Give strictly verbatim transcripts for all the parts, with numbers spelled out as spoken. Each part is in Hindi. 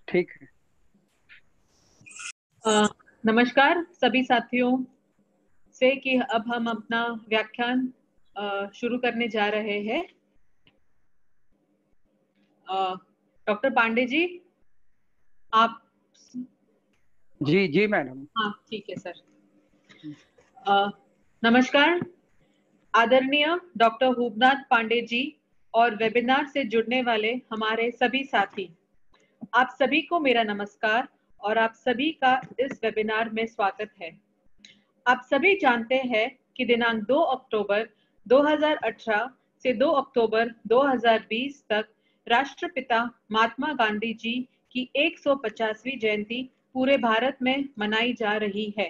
ठीक है। आ, नमस्कार सभी साथियों से कि अब हम अपना व्याख्यान शुरू करने जा रहे हैं। डॉक्टर पांडे जी, आप? जी जी मैडम। हाँ ठीक है सर। आ, नमस्कार आदरणीय डॉक्टर हुबनाथ पांडे जी और वेबिनार से जुड़ने वाले हमारे सभी साथी, आप सभी को मेरा नमस्कार और आप सभी का इस वेबिनार में स्वागत है। आप सभी जानते हैं कि दिनांक दो अक्टूबर दो हज़ार अठारह से दो अक्टूबर दो हज़ार बीस तक राष्ट्रपिता महात्मा गांधी जी की एक सौ पचासवीं जयंती पूरे भारत में मनाई जा रही है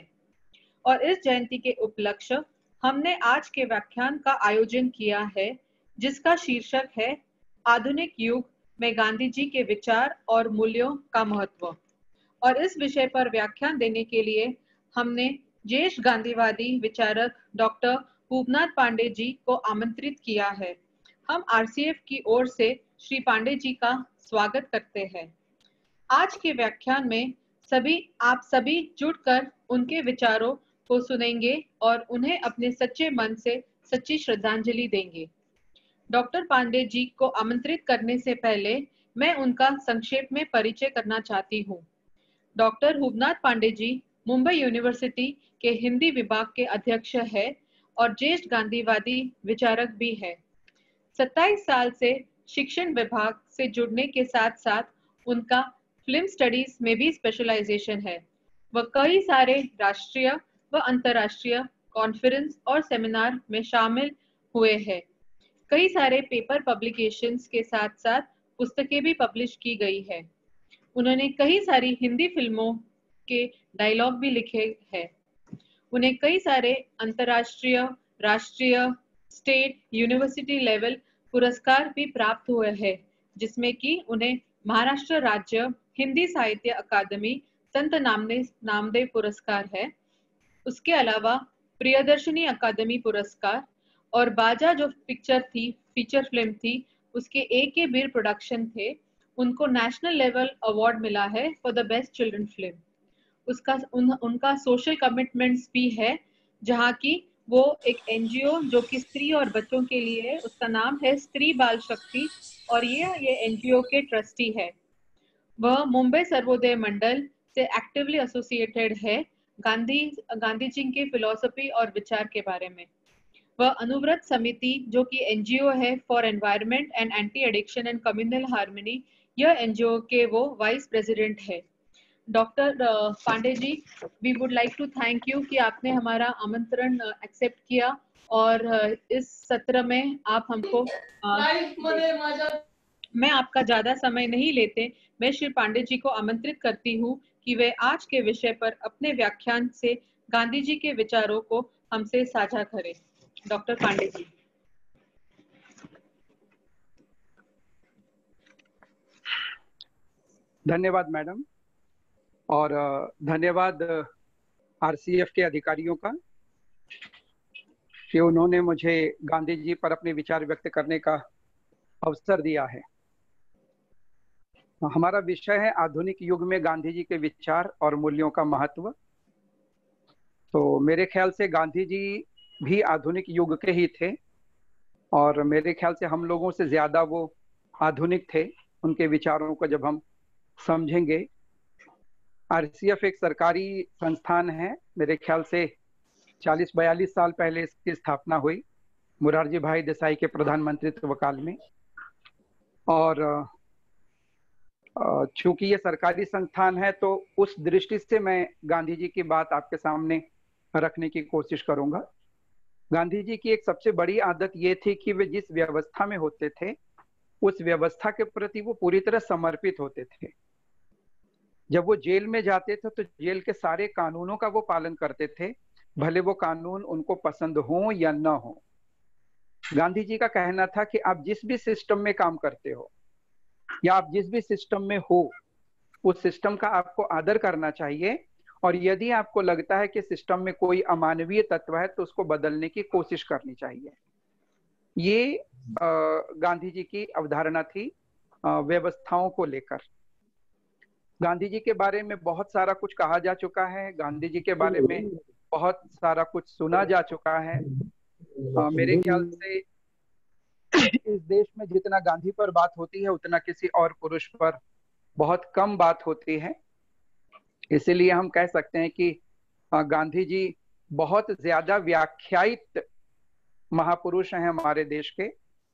और इस जयंती के उपलक्ष्य हमने आज के व्याख्यान का आयोजन किया है, जिसका शीर्षक है आधुनिक युग में गांधी जी के विचार और मूल्यों का महत्व। और इस विषय पर व्याख्यान देने के लिए हमने ज्येष्ठ गांधीवादी विचारक डॉक्टर हुबनाथ पांडे जी को आमंत्रित किया है। हम आरसीएफ की ओर से श्री पांडे जी का स्वागत करते हैं। आज के व्याख्यान में सभी आप सभी जुड़कर उनके विचारों को सुनेंगे और उन्हें अपने सच्चे मन से सच्ची श्रद्धांजलि देंगे। डॉक्टर पांडे जी को आमंत्रित करने से पहले मैं उनका संक्षेप में परिचय करना चाहती हूँ। डॉक्टर हुबनाथ पांडे जी मुंबई यूनिवर्सिटी के हिंदी विभाग के अध्यक्ष है और ज्येष्ठ गांधीवादी विचारक भी है। सत्ताईस साल से शिक्षण विभाग से जुड़ने के साथ साथ उनका फिल्म स्टडीज में भी स्पेशलाइजेशन है। वह कई सारे राष्ट्रीय व अंतर्राष्ट्रीय कॉन्फ्रेंस और सेमिनार में शामिल हुए हैं। कई सारे पेपर पब्लिकेशंस के साथ साथ पुस्तकें भी पब्लिश की गई है। उन्होंने कई सारी हिंदी फिल्मों के डायलॉग भी लिखे हैं। उन्हें कई सारे अंतर्राष्ट्रीय, राष्ट्रीय, स्टेट, यूनिवर्सिटी लेवल पुरस्कार भी प्राप्त हुए हैं, जिसमें कि उन्हें महाराष्ट्र राज्य हिंदी साहित्य अकादमी संत नामदेव नामदेव पुरस्कार है। उसके अलावा प्रियदर्शनी अकादमी पुरस्कार और बाजा जो पिक्चर थी, फीचर फिल्म थी, उसके ए के बीर प्रोडक्शन थे, उनको नेशनल लेवल अवार्ड मिला है for the best children film. उसका उन, उनका सोशल कमिटमेंट्स भी है, जहाँ की वो एक एनजीओ जो कि स्त्री और बच्चों के लिए है, उसका नाम है स्त्री बाल शक्ति और ये ये एनजीओ के ट्रस्टी है। वह मुंबई सर्वोदय मंडल से एक्टिवली एसोसिएटेड है गांधी गांधी जी के फिलॉसफी और विचार के बारे में। वह अनुव्रत समिति जो कि एनजीओ है for environment and anti addiction and communal harmony, यह एनजीओ के वो वाइस प्रेसिडेंट है। Doctor Pandey ji, we would like to thank you कि आपने हमारा आमंत्रण एक्सेप्ट किया और इस सत्र में आप हमको मैं आपका ज्यादा समय नहीं लेते, मैं श्री पांडे जी को आमंत्रित करती हूँ कि वे आज के विषय पर अपने व्याख्यान से गांधी जी के विचारों को हमसे साझा करें। डॉक्टर पांडे जी। धन्यवाद मैडम, और धन्यवाद आरसीएफ के अधिकारियों का कि उन्होंने मुझे गांधी जी पर अपने विचार व्यक्त करने का अवसर दिया है। हमारा विषय है आधुनिक युग में गांधी जी के विचार और मूल्यों का महत्व। तो मेरे ख्याल से गांधी जी भी आधुनिक युग के ही थे और मेरे ख्याल से हम लोगों से ज्यादा वो आधुनिक थे उनके विचारों को जब हम समझेंगे। आरसीएफ एक सरकारी संस्थान है, मेरे ख्याल से चालीस बयालीस साल पहले इसकी स्थापना हुई मुरारजी भाई देसाई के प्रधानमंत्रित्व काल में। और चूंकि ये सरकारी संस्थान है तो उस दृष्टि से मैं गांधी जी की बात आपके सामने रखने की कोशिश करूंगा। गांधी जी की एक सबसे बड़ी आदत ये थी कि वे जिस व्यवस्था में होते थे उस व्यवस्था के प्रति वो पूरी तरह समर्पित होते थे। जब वो जेल में जाते थे तो जेल के सारे कानूनों का वो पालन करते थे, भले वो कानून उनको पसंद हो या न हो। गांधी जी का कहना था कि आप जिस भी सिस्टम में काम करते हो या आप जिस भी सिस्टम में हो उस सिस्टम का आपको आदर करना चाहिए, और यदि आपको लगता है कि सिस्टम में कोई अमानवीय तत्व है तो उसको बदलने की कोशिश करनी चाहिए। ये गांधी जी की अवधारणा थी व्यवस्थाओं को लेकर। गांधी जी के बारे में बहुत सारा कुछ कहा जा चुका है, गांधी जी के बारे में बहुत सारा कुछ सुना जा चुका है। आ, मेरे ख्याल से इस देश में जितना गांधी पर बात होती है उतना किसी और पुरुष पर बहुत कम बात होती है। इसीलिए हम कह सकते हैं कि गांधी जी बहुत ज्यादा व्याख्यायित महापुरुष हैं हमारे देश के।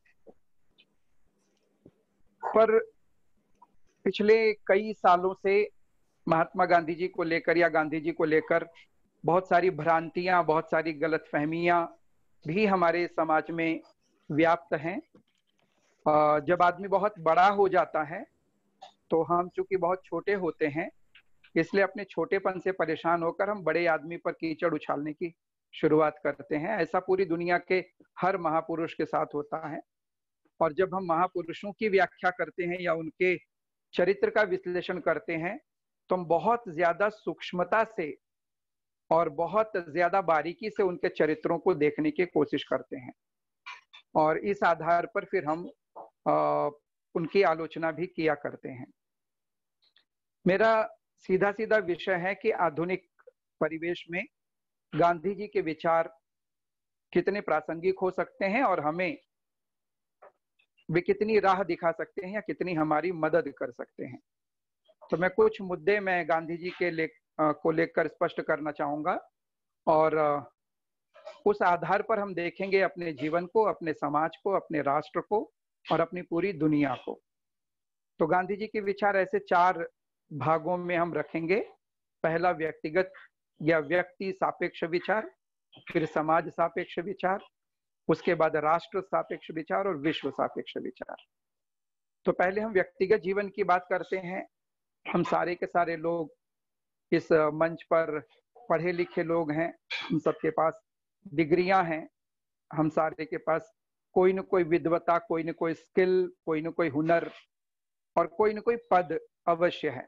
पर पिछले कई सालों से महात्मा गांधी जी को लेकर या गांधी जी को लेकर बहुत सारी भ्रांतियां, बहुत सारी गलतफहमियां भी हमारे समाज में व्याप्त हैं। जब आदमी बहुत बड़ा हो जाता है तो हम चूंकि बहुत छोटे होते हैं, इसलिए अपने छोटेपन से परेशान होकर हम बड़े आदमी पर कीचड़ उछालने की शुरुआत करते हैं। ऐसा पूरी दुनिया के हर महापुरुष के साथ होता है। और जब हम महापुरुषों की व्याख्या करते हैं या उनके चरित्र का विश्लेषण करते हैं तो हम बहुत ज्यादा सूक्ष्मता से और बहुत ज्यादा बारीकी से उनके चरित्रों को देखने की कोशिश करते हैं, और इस आधार पर फिर हम आ, उनकी आलोचना भी किया करते हैं। मेरा सीधा सीधा विषय है कि आधुनिक परिवेश में गांधी जी के विचार कितने प्रासंगिक हो सकते हैं और हमें वे कितनी राह दिखा सकते हैं या कितनी हमारी मदद कर सकते हैं। तो मैं कुछ मुद्दे मैं गांधी जी के ले, को लेकर स्पष्ट करना चाहूंगा, और उस आधार पर हम देखेंगे अपने जीवन को, अपने समाज को, अपने राष्ट्र को और अपनी पूरी दुनिया को। तो गांधी जी के विचार ऐसे चार भागों में हम रखेंगे। पहला व्यक्तिगत या व्यक्ति सापेक्ष विचार, फिर समाज सापेक्ष विचार, उसके बाद राष्ट्र सापेक्ष विचार और विश्व सापेक्ष विचार। तो पहले हम व्यक्तिगत जीवन की बात करते हैं। हम सारे के सारे लोग इस मंच पर पढ़े लिखे लोग हैं, हम सबके पास डिग्रियां हैं, हम सारे के पास कोई न कोई विद्वता, कोई न कोई स्किल, कोई न कोई हुनर और कोई न कोई पद अवश्य है।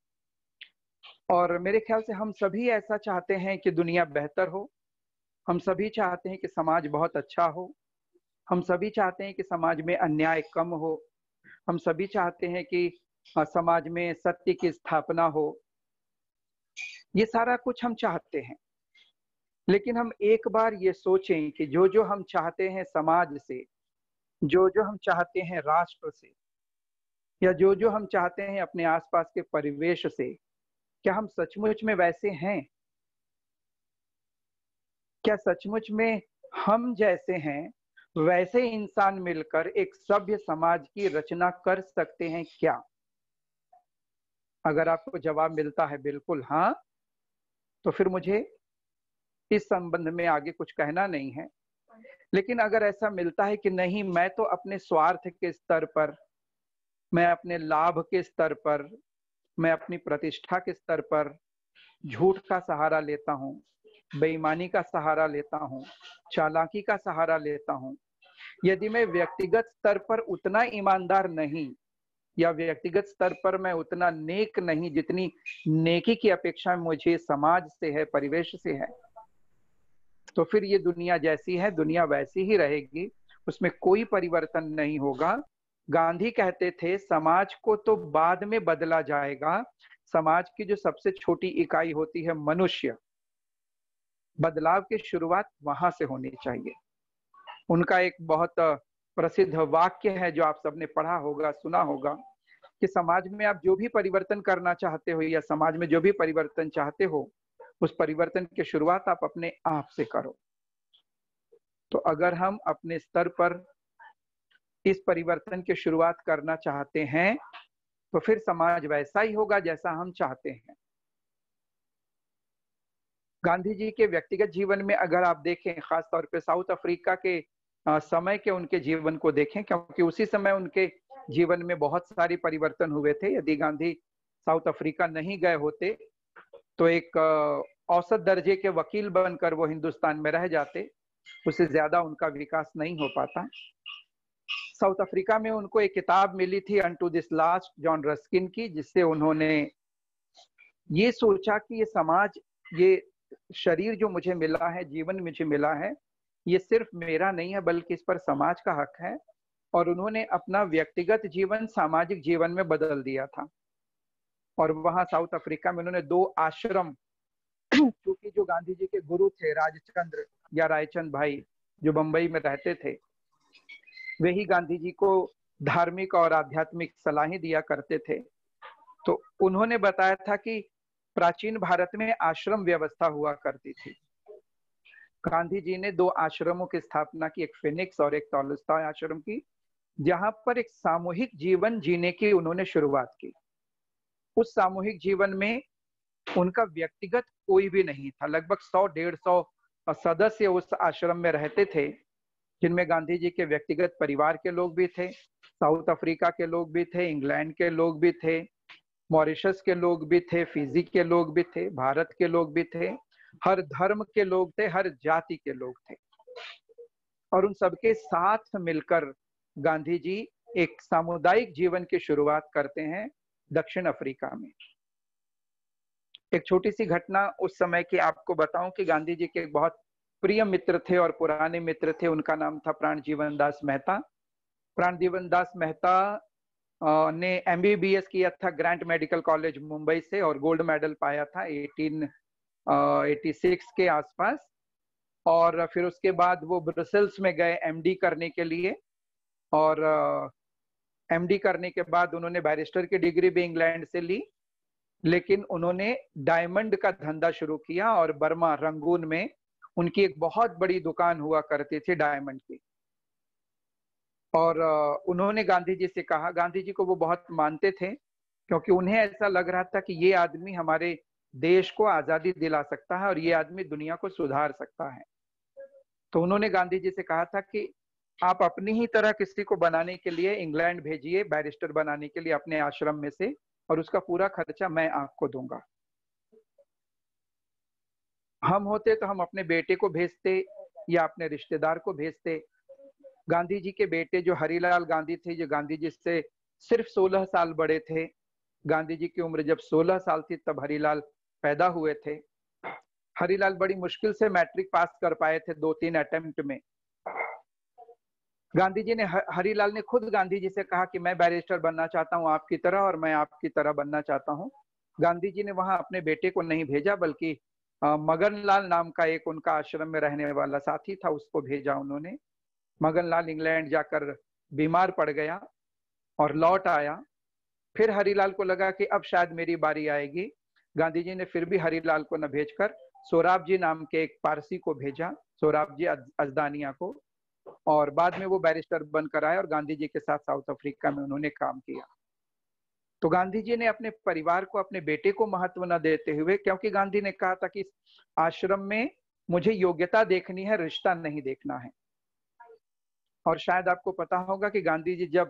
और मेरे ख्याल से हम सभी ऐसा चाहते हैं कि दुनिया बेहतर हो, हम सभी चाहते हैं कि समाज बहुत अच्छा हो, हम सभी चाहते हैं कि समाज में अन्याय कम हो, हम सभी चाहते हैं कि समाज में सत्य की स्थापना हो। ये सारा कुछ हम चाहते हैं, लेकिन हम एक बार ये सोचें कि जो जो हम चाहते हैं समाज से, जो जो हम चाहते हैं राष्ट्र से, या जो जो हम चाहते हैं अपने आसपास के परिवेश से, क्या हम सचमुच में वैसे हैं? क्या सचमुच में हम जैसे हैं वैसे इंसान मिलकर एक सभ्य समाज की रचना कर सकते हैं क्या? अगर आपको जवाब मिलता है बिल्कुल हाँ, तो फिर मुझे इस संबंध में आगे कुछ कहना नहीं है। लेकिन अगर ऐसा मिलता है कि नहीं, मैं तो अपने स्वार्थ के स्तर पर, मैं अपने लाभ के स्तर पर, मैं अपनी प्रतिष्ठा के स्तर पर झूठ का सहारा लेता हूँ, बेईमानी का सहारा लेता हूँ, चालाकी का सहारा लेता हूँ, यदि मैं व्यक्तिगत स्तर पर उतना ईमानदार नहीं या व्यक्तिगत स्तर पर मैं उतना नेक नहीं जितनी नेकी की अपेक्षा मुझे समाज से है, परिवेश से है, तो फिर ये दुनिया जैसी है दुनिया वैसी ही रहेगी, उसमें कोई परिवर्तन नहीं होगा। गांधी कहते थे समाज को तो बाद में बदला जाएगा, समाज की जो सबसे छोटी इकाई होती है मनुष्य, बदलाव की शुरुआत वहां से होनी चाहिए। उनका एक बहुत प्रसिद्ध वाक्य है जो आप सबने पढ़ा होगा, सुना होगा, कि समाज में आप जो भी परिवर्तन करना चाहते हो या समाज में जो भी परिवर्तन चाहते हो, उस परिवर्तन की शुरुआत आप अपने आप से करो। तो अगर हम अपने स्तर पर इस परिवर्तन की शुरुआत करना चाहते हैं तो फिर समाज वैसा ही होगा जैसा हम चाहते हैं। गांधी जी के व्यक्तिगत जीवन में अगर आप देखें, खासतौर पे साउथ अफ्रीका के समय के उनके जीवन को देखें, क्योंकि उसी समय उनके जीवन में बहुत सारे परिवर्तन हुए थे। यदि गांधी साउथ अफ्रीका नहीं गए होते तो एक औसत दर्जे के वकील बनकर वो हिंदुस्तान में रह जाते, उससे ज्यादा उनका विकास नहीं हो पाता। साउथ अफ्रीका में उनको एक किताब मिली थी unto this last, John Ruskin की, जिससे उन्होंने ये सोचा कि ये समाज, ये शरीर जो मुझे मिला है, जीवन मुझे मिला है, ये सिर्फ मेरा नहीं है बल्कि इस पर समाज का हक है। और उन्होंने अपना व्यक्तिगत जीवन सामाजिक जीवन में बदल दिया था। और वहां साउथ अफ्रीका में उन्होंने दो आश्रम, क्योंकि जो गांधी जी के गुरु थे राजचंद्र या रायचंद भाई जो बंबई में रहते थे, वही गांधी जी को धार्मिक और आध्यात्मिक सलाहें दिया करते थे। तो उन्होंने बताया था कि प्राचीन भारत में आश्रम व्यवस्था हुआ करती थी। गांधी जी ने दो आश्रमों की स्थापना की, एक फिनिक्स और एक टॉलस्टॉय आश्रम की, जहां पर एक सामूहिक जीवन जीने की उन्होंने शुरुआत की। उस सामूहिक जीवन में उनका व्यक्तिगत कोई भी नहीं था। लगभग सौ डेढ़ सौ सदस्य उस आश्रम में रहते थे, जिनमें गांधी जी के व्यक्तिगत परिवार के लोग भी थे, साउथ अफ्रीका के लोग भी थे, इंग्लैंड के लोग भी थे, मॉरिशस के लोग भी थे, फिजी के लोग भी थे, भारत के लोग भी थे, हर धर्म के लोग थे, हर जाति के लोग थे। और उन सबके साथ मिलकर गांधी जी एक सामुदायिक जीवन की शुरुआत करते हैं दक्षिण अफ्रीका में। एक छोटी सी घटना उस समय की आपको बताऊं कि गांधी जी के एक बहुत प्रिय मित्र थे और पुराने मित्र थे, उनका नाम था प्राणजीवन दास मेहता। प्राणजीवन दास मेहता ने एमबीबीएस किया था ग्रांट मेडिकल कॉलेज मुंबई से और गोल्ड मेडल पाया था अठारह सौ छियासी के आसपास। और फिर उसके बाद वो ब्रसेल्स में गए एमडी करने के लिए, और एमडी करने के बाद उन्होंने बैरिस्टर की डिग्री भी इंग्लैंड से ली, लेकिन उन्होंने डायमंड का धंधा शुरू किया और बर्मा रंगून में उनकी एक बहुत बड़ी दुकान हुआ करती थी डायमंड की। और उन्होंने गांधी जी से कहा, गांधी जी को वो बहुत मानते थे क्योंकि उन्हें ऐसा लग रहा था कि ये आदमी हमारे देश को आजादी दिला सकता है और ये आदमी दुनिया को सुधार सकता है। तो उन्होंने गांधी जी से कहा था कि आप अपनी ही तरह किसी को बनाने के लिए इंग्लैंड भेजिए, बैरिस्टर बनाने के लिए अपने आश्रम में से, और उसका पूरा खर्चा मैं आपको दूंगा। हम होते तो हम अपने बेटे को भेजते या अपने रिश्तेदार को भेजते। गांधी जी के बेटे जो हरिलाल गांधी थे, जो गांधी जी से सिर्फ सोलह साल बड़े थे, गांधी जी की उम्र जब सोलह साल थी तब हरिलाल पैदा हुए थे। हरिलाल बड़ी मुश्किल से मैट्रिक पास कर पाए थे दो तीन अटेम्प्ट में। गांधी जी ने, हरिलाल ने खुद गांधी जी से कहा कि मैं बैरिस्टर बनना चाहता हूं आपकी तरह, और मैं आपकी तरह बनना चाहता हूं। गांधी जी ने वहां अपने बेटे को नहीं भेजा, बल्कि मगनलाल नाम का एक उनका आश्रम में रहने वाला साथी था, उसको भेजा उन्होंने। मगनलाल इंग्लैंड जाकर बीमार पड़ गया और लौट आया। फिर हरिलाल को लगा कि अब शायद मेरी बारी आएगी। गांधी जी ने फिर भी हरिलाल को न भेजकर सोराब जी नाम के एक पारसी को भेजा, सोराब जी अजदानिया को, और बाद में वो बैरिस्टर बनकर आए और गांधी जी के साथ साउथ अफ्रीका में उन्होंने काम किया। तो गांधी जी ने अपने परिवार को, अपने बेटे को महत्व न देते हुए, क्योंकि गांधी ने कहा था कि इस आश्रम में मुझे योग्यता देखनी है, रिश्ता नहीं देखना है। और शायद आपको पता होगा कि गांधी जी जब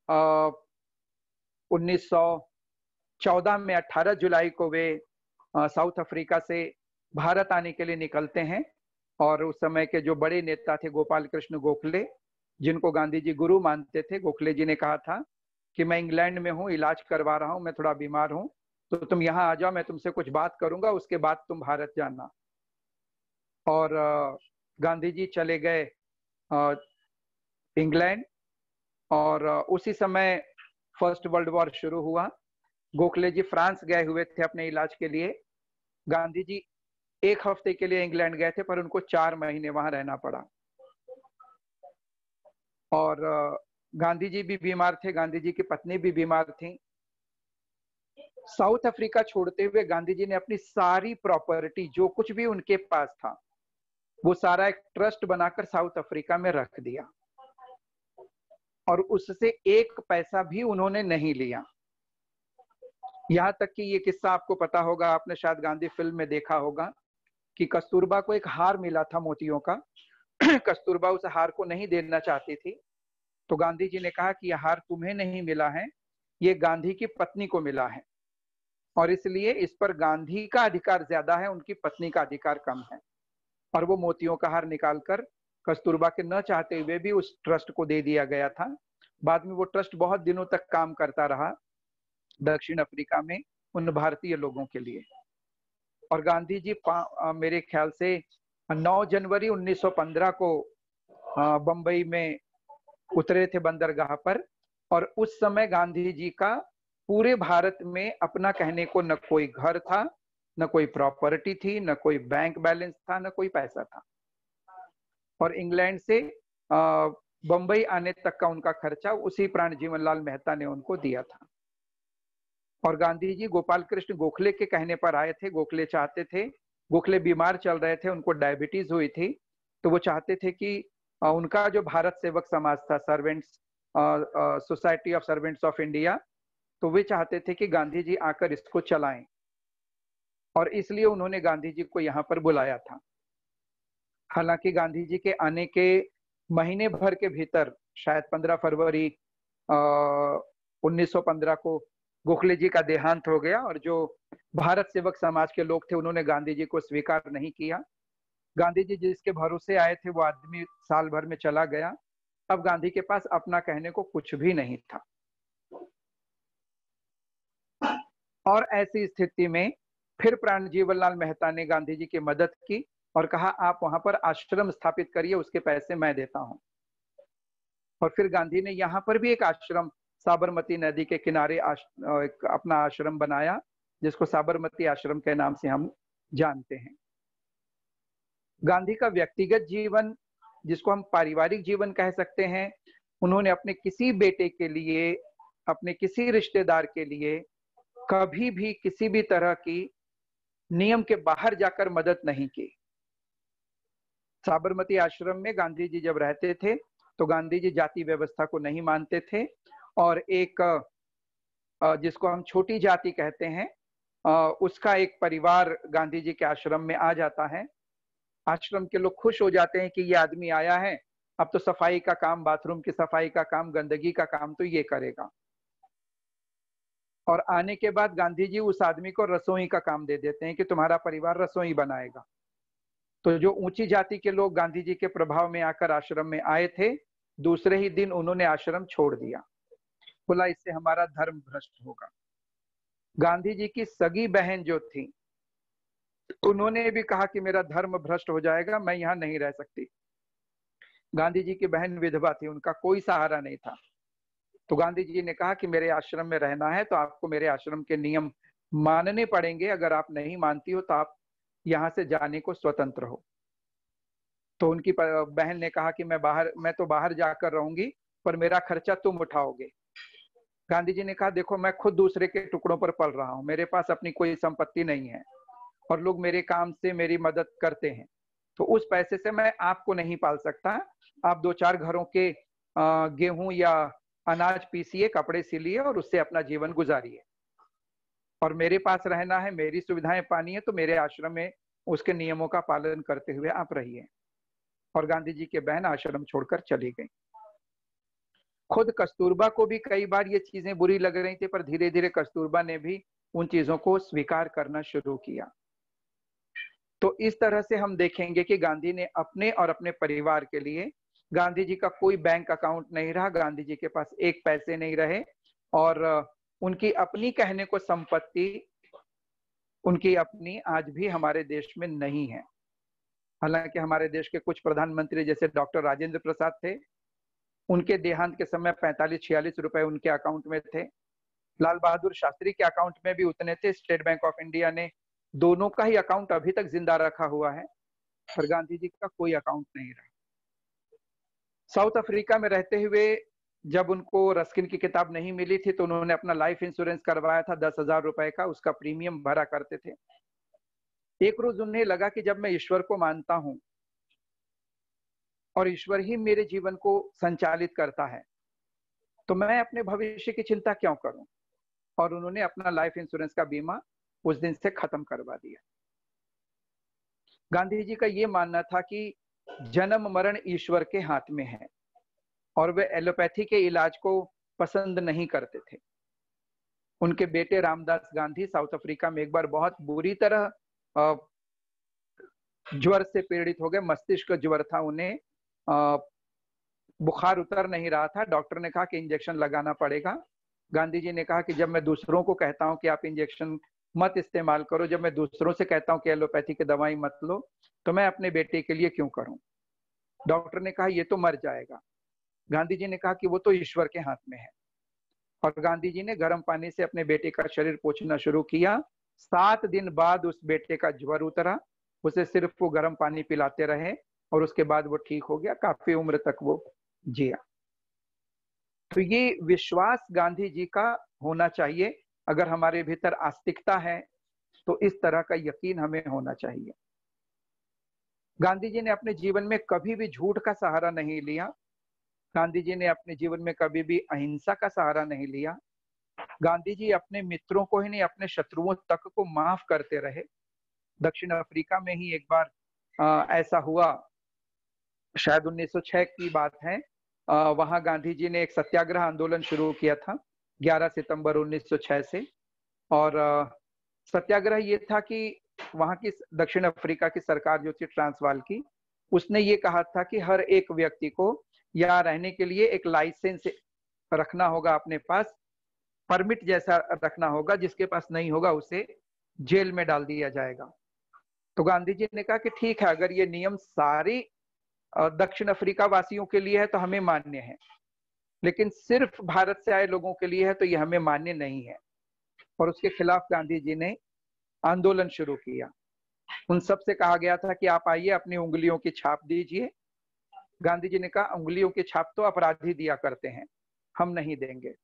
उन्नीस सौ चौदह में अठारह जुलाई को वे आ, साउथ अफ्रीका से भारत आने के लिए निकलते हैं, और उस समय के जो बड़े नेता थे गोपाल कृष्ण गोखले, जिनको गांधी जी गुरु मानते थे, गोखले जी ने कहा था कि मैं इंग्लैंड में हूँ, इलाज करवा रहा हूँ, मैं थोड़ा बीमार हूँ, तो तुम यहाँ आ जाओ, मैं तुमसे कुछ बात करूंगा, उसके बाद तुम भारत जाना। और गांधी जी चले गए इंग्लैंड, और उसी समय फर्स्ट वर्ल्ड वॉर शुरू हुआ। गोखले जी फ्रांस गए हुए थे अपने इलाज के लिए। गांधी जी एक हफ्ते के लिए इंग्लैंड गए थे, पर उनको चार महीने वहां रहना पड़ा। और गांधी जी भी बीमार थे, गांधी जी की पत्नी भी बीमार थी। साउथ अफ्रीका छोड़ते हुए गांधी जी ने अपनी सारी प्रॉपर्टी, जो कुछ भी उनके पास था, वो सारा एक ट्रस्ट बनाकर साउथ अफ्रीका में रख दिया, और उससे एक पैसा भी उन्होंने नहीं लिया। यहां तक कि ये किस्सा आपको पता होगा, आपने शायद गांधी फिल्म में देखा होगा कि कस्तूरबा को एक हार मिला था मोतियों का। कस्तूरबा उस हार को नहीं देना चाहती थी, तो गांधी जी ने कहा कि यह हार तुम्हें नहीं मिला है, ये गांधी की पत्नी को मिला है, और इसलिए इस पर गांधी का अधिकार ज्यादा है, उनकी पत्नी का अधिकार कम है। और वो मोतियों का हार निकालकर कस्तूरबा के न चाहते हुए भी उस ट्रस्ट को दे दिया गया था। बाद में वो ट्रस्ट बहुत दिनों तक काम करता रहा दक्षिण अफ्रीका में उन भारतीय लोगों के लिए। और गांधी जी मेरे ख्याल से नौ जनवरी उन्नीस सौ पंद्रह को बंबई में उतरे थे बंदरगाह पर, और उस समय गांधी जी का पूरे भारत में अपना कहने को न कोई घर था, न कोई प्रॉपर्टी थी, न कोई बैंक बैलेंस था, न कोई पैसा था। और इंग्लैंड से बंबई आने तक का उनका खर्चा उसी प्राण जीवन लाल मेहता ने उनको दिया था। और गांधी जी गोपाल कृष्ण गोखले के कहने पर आए थे। गोखले चाहते थे, गोखले बीमार चल रहे थे, उनको डायबिटीज हुई थी, तो वो चाहते थे कि उनका जो भारत सेवक समाज था, servants society of servants of India, तो वे चाहते थे कि गांधी जी आकर इसको चलाएं, और इसलिए उन्होंने गांधी जी को यहाँ पर बुलाया था। हालांकि गांधी जी के आने के महीने भर के भीतर, शायद पंद्रह फरवरी उन्नीस सौ पंद्रह को गोखले जी का देहांत हो गया, और जो भारत सेवक समाज के लोग थे उन्होंने गांधी जी को स्वीकार नहीं किया। गांधी जी जिसके भरोसे आए थे वो आदमी साल भर में चला गया। अब गांधी के पास अपना कहने को कुछ भी नहीं था। और ऐसी स्थिति में फिर प्राण जीवन लाल मेहता ने गांधी जी की मदद की और कहा आप वहां पर आश्रम स्थापित करिए, उसके पैसे मैं देता हूं। और फिर गांधी ने यहाँ पर भी एक आश्रम साबरमती नदी के किनारे आश, एक अपना आश्रम बनाया, जिसको साबरमती आश्रम के नाम से हम जानते हैं। गांधी का व्यक्तिगत जीवन, जिसको हम पारिवारिक जीवन कह सकते हैं, उन्होंने अपने किसी बेटे के लिए, अपने किसी रिश्तेदार के लिए कभी भी किसी भी तरह की नियम के बाहर जाकर मदद नहीं की। साबरमती आश्रम में गांधी जी जब रहते थे तो गांधी जी जाति व्यवस्था को नहीं मानते थे, और एक जिसको हम छोटी जाति कहते हैं उसका एक परिवार गांधी जी के आश्रम में आ जाता है। आश्रम के लोग खुश हो जाते हैं कि ये आदमी आया है, अब तो सफाई का काम, बाथरूम की सफाई का काम, गंदगी का काम तो ये करेगा। और आने के बाद गांधी जी उस आदमी को रसोई का काम दे देते हैं कि तुम्हारा परिवार रसोई बनाएगा। तो जो ऊंची जाति के लोग गांधी जी के प्रभाव में आकर आश्रम में आए थे, दूसरे ही दिन उन्होंने आश्रम छोड़ दिया, बोला इससे हमारा धर्म भ्रष्ट होगा। गांधी जी की सगी बहन जो थी उन्होंने भी कहा कि मेरा धर्म भ्रष्ट हो जाएगा, मैं यहाँ नहीं रह सकती। गांधी जी की बहन विधवा थी, उनका कोई सहारा नहीं था। तो गांधी जी ने कहा कि मेरे आश्रम में रहना है तो आपको मेरे आश्रम के नियम मानने पड़ेंगे, अगर आप नहीं मानती हो तो आप यहाँ से जाने को स्वतंत्र हो। तो उनकी बहन ने कहा कि मैं बाहर मैं तो बाहर जाकर रहूंगी, पर मेरा खर्चा तुम उठाओगे। गांधी जी ने कहा देखो मैं खुद दूसरे के टुकड़ों पर पल रहा हूं, मेरे पास अपनी कोई संपत्ति नहीं है और लोग मेरे काम से मेरी मदद करते हैं, तो उस पैसे से मैं आपको नहीं पाल सकता। आप दो चार घरों के गेहूं या अनाज पीसिए, कपड़े सिलिए और उससे अपना जीवन गुजारिए, और मेरे पास रहना है, मेरी सुविधाएं पानी है तो मेरे आश्रम में उसके नियमों का पालन करते हुए आप रहिए। और गांधी जी के बहन आश्रम छोड़कर चली गई। खुद कस्तूरबा को भी कई बार ये चीजें बुरी लग रही थी, पर धीरे धीरे कस्तूरबा ने भी उन चीजों को स्वीकार करना शुरू किया। तो इस तरह से हम देखेंगे कि गांधी ने अपने और अपने परिवार के लिए, गांधी जी का कोई बैंक अकाउंट नहीं रहा, गांधी जी के पास एक पैसे नहीं रहे, और उनकी अपनी कहने को संपत्ति उनकी अपनी आज भी हमारे देश में नहीं है। हालांकि हमारे देश के कुछ प्रधानमंत्री जैसे डॉक्टर राजेंद्र प्रसाद थे, उनके देहांत के समय पैंतालीस छियालीस रुपए उनके अकाउंट में थे। लाल बहादुर शास्त्री के अकाउंट में भी उतने थे। स्टेट बैंक ऑफ इंडिया ने दोनों का ही अकाउंट अभी तक जिंदा रखा हुआ है, पर गांधी जी का कोई अकाउंट नहीं रहा। साउथ अफ्रीका में रहते हुए जब उनको रस्किन की किताब नहीं मिली थी तो उन्होंने अपना लाइफ इंश्योरेंस करवाया था दस हजार रुपए का, उसका प्रीमियम भरा करते थे। एक रोज उन्हें लगा कि जब मैं ईश्वर को मानता हूं और ईश्वर ही मेरे जीवन को संचालित करता है तो मैं अपने भविष्य की चिंता क्यों करूं, और उन्होंने अपना लाइफ इंश्योरेंस का बीमा उस दिन से खत्म करवा दिया। गांधी जी का ये मानना था कि जन्म मरण ईश्वर के हाथ में है, और वे एलोपैथी के इलाज को पसंद नहीं करते थे। उनके बेटे रामदास गांधी साउथ अफ्रीका में एक बार बहुत बुरी तरह ज्वर से पीड़ित हो गए, मस्तिष्क ज्वर था उन्हें, बुखार उतर नहीं रहा था। डॉक्टर ने कहा कि इंजेक्शन लगाना पड़ेगा। गांधी जी ने कहा कि जब मैं दूसरों को कहता हूं कि आप इंजेक्शन मत इस्तेमाल करो, जब मैं दूसरों से कहता हूं कि एलोपैथी की दवाई मत लो, तो मैं अपने बेटे के लिए क्यों करूं। डॉक्टर ने कहा ये तो मर जाएगा। गांधी जी ने कहा कि वो तो ईश्वर के हाथ में है। और गांधी जी ने गर्म पानी से अपने बेटे का शरीर पोंछना शुरू किया। सात दिन बाद उस बेटे का ज्वर उतरा, उसे सिर्फ वो गर्म पानी पिलाते रहे और उसके बाद वो ठीक हो गया, काफी उम्र तक वो जिया। तो ये विश्वास गांधी जी का होना चाहिए। अगर हमारे भीतर आस्तिकता है तो इस तरह का यकीन हमें होना चाहिए। गांधी जी ने अपने जीवन में कभी भी झूठ का सहारा नहीं लिया। गांधी जी ने अपने जीवन में कभी भी अहिंसा का सहारा नहीं लिया। गांधी जी अपने मित्रों को ही नहीं, अपने शत्रुओं तक को माफ करते रहे। दक्षिण अफ्रीका में ही एक बार आ, ऐसा हुआ, शायद उन्नीस सौ छह की बात है। वहां गांधी जी ने एक सत्याग्रह आंदोलन शुरू किया था ग्यारह सितंबर उन्नीस सौ छह से। और आ, सत्याग्रह ये था कि वहां की दक्षिण अफ्रीका की सरकार जो थी ट्रांसवाल की, उसने ये कहा था कि हर एक व्यक्ति को यहाँ रहने के लिए एक लाइसेंस रखना होगा अपने पास, परमिट जैसा रखना होगा, जिसके पास नहीं होगा उसे जेल में डाल दिया जाएगा। तो गांधी जी ने कहा कि ठीक है, अगर ये नियम सारी दक्षिण अफ्रीका वासियों के लिए है तो हमें मान्य है, लेकिन सिर्फ भारत से आए लोगों के लिए है तो ये हमें मान्य नहीं है। और उसके खिलाफ गांधी जी ने आंदोलन शुरू किया। उन सब से कहा गया था कि आप आइए, अपनी उंगलियों की छाप दीजिए। गांधी जी ने कहा उंगलियों की छाप तो अपराधी दिया करते हैं, हम नहीं देंगे।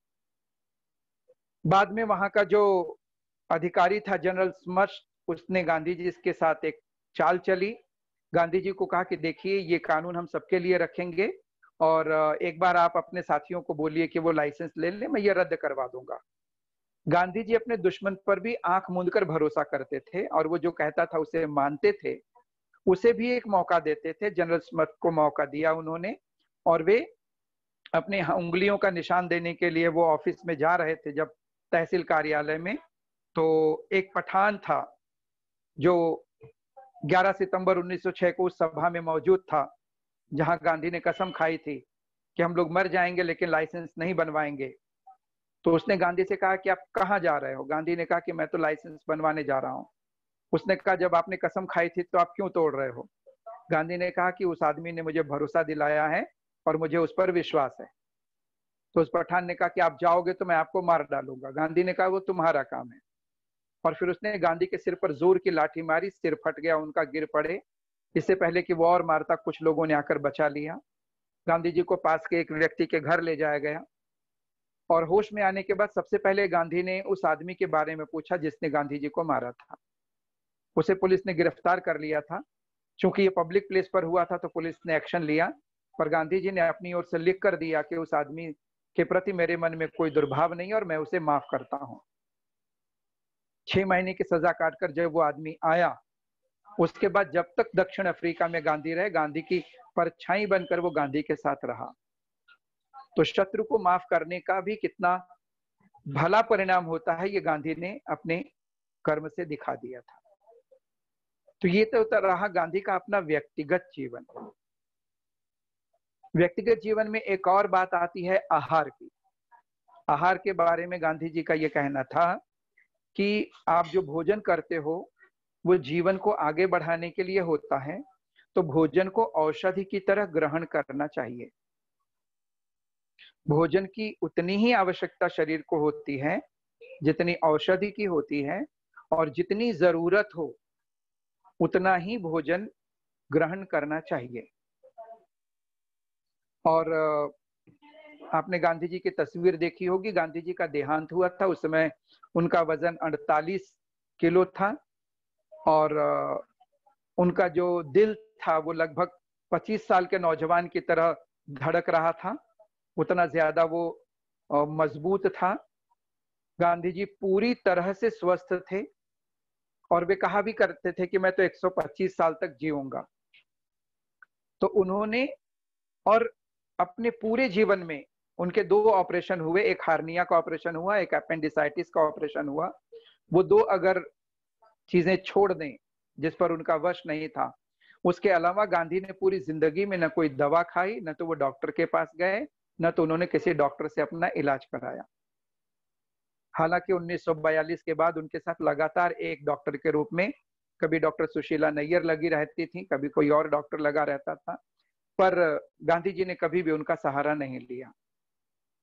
बाद में वहां का जो अधिकारी था जनरल स्मर्श, उसने गांधी जी के साथ एक चाल चली। गांधी जी को कहा कि देखिए ये कानून हम सबके लिए रखेंगे और एक बार आप अपने साथियों को बोलिए कि वो लाइसेंस ले ले, मैं ये रद्द करवा दूंगा। गांधी जी अपने दुश्मन पर भी आंख मूंद कर भरोसा करते थे और वो जो कहता था उसे मानते थे, उसे भी एक मौका देते थे। जनरल स्मर्श को मौका दिया उन्होंने और वे अपने उंगलियों का निशान देने के लिए वो ऑफिस में जा रहे थे जब तहसील कार्यालय में, तो एक पठान था जो ग्यारह सितंबर उन्नीस सौ छह को उस सभा में मौजूद था जहां गांधी ने कसम खाई थी कि हम लोग मर जाएंगे लेकिन लाइसेंस नहीं बनवाएंगे। तो उसने गांधी से कहा कि आप कहाँ जा रहे हो? गांधी ने कहा कि मैं तो लाइसेंस बनवाने जा रहा हूं। उसने कहा जब आपने कसम खाई थी तो आप क्यों तोड़ रहे हो? गांधी ने कहा कि उस आदमी ने मुझे भरोसा दिलाया है और मुझे उस पर विश्वास है। तो उस पठान ने कहा कि आप जाओगे तो मैं आपको मार डालूंगा। गांधी ने कहा वो तुम्हारा काम है। और फिर उसने गांधी के सिर पर जोर की लाठी मारी, सिर फट गया उनका, गिर पड़े। इससे पहले कि वो और मारता, कुछ लोगों ने आकर बचा लिया। गांधी जी को पास के एक व्यक्ति के घर ले जाया गया और होश में आने के बाद सबसे पहले गांधी ने उस आदमी के बारे में पूछा जिसने गांधी जी को मारा था। उसे पुलिस ने गिरफ्तार कर लिया था। चूंकि ये पब्लिक प्लेस पर हुआ था तो पुलिस ने एक्शन लिया, पर गांधी जी ने अपनी ओर से लिख कर दिया कि उस आदमी के प्रति मेरे मन में कोई दुर्भाव नहीं और मैं उसे माफ करता हूं। छह महीने की सजा काटकर जब वो आदमी आया, उसके बाद जब तक दक्षिण अफ्रीका में गांधी रहे, गांधी की परछाई बनकर वो गांधी के साथ रहा। तो शत्रु को माफ करने का भी कितना भला परिणाम होता है, ये गांधी ने अपने कर्म से दिखा दिया था। तो ये तो रहा गांधी का अपना व्यक्तिगत जीवन। व्यक्तिगत जीवन में एक और बात आती है आहार की। आहार के बारे में गांधी जी का ये कहना था कि आप जो भोजन करते हो वो जीवन को आगे बढ़ाने के लिए होता है, तो भोजन को औषधि की तरह ग्रहण करना चाहिए। भोजन की उतनी ही आवश्यकता शरीर को होती है जितनी औषधि की होती है, और जितनी जरूरत हो उतना ही भोजन ग्रहण करना चाहिए। और आपने गांधी जी की तस्वीर देखी होगी, गांधी जी का देहांत हुआ था, उस समय उनका वजन अड़तालीस किलो था और उनका जो दिल था वो लगभग पच्चीस साल के नौजवान की तरह धड़क रहा था, उतना ज्यादा वो मजबूत था। गांधी जी पूरी तरह से स्वस्थ थे और वे कहा भी करते थे कि मैं तो एक सौ पच्चीस साल तक जीऊंगा। तो उन्होंने, और अपने पूरे जीवन में उनके दो ऑपरेशन हुए, एक हार्निया का ऑपरेशन हुआ, एक अपेंडिसाइटिस का ऑपरेशन हुआ। वो दो अगर चीजें छोड़ दें जिस पर उनका वश नहीं था, उसके अलावा गांधी ने पूरी जिंदगी में न कोई दवा खाई, न तो वो डॉक्टर के पास गए, न तो उन्होंने किसी डॉक्टर से अपना इलाज कराया। हालांकि उन्नीस सौ बयालीस के बाद उनके साथ लगातार एक डॉक्टर के रूप में कभी डॉक्टर सुशीला नैयर लगी रहती थी, कभी कोई और डॉक्टर लगा रहता था, पर गांधी जी ने कभी भी उनका सहारा नहीं लिया।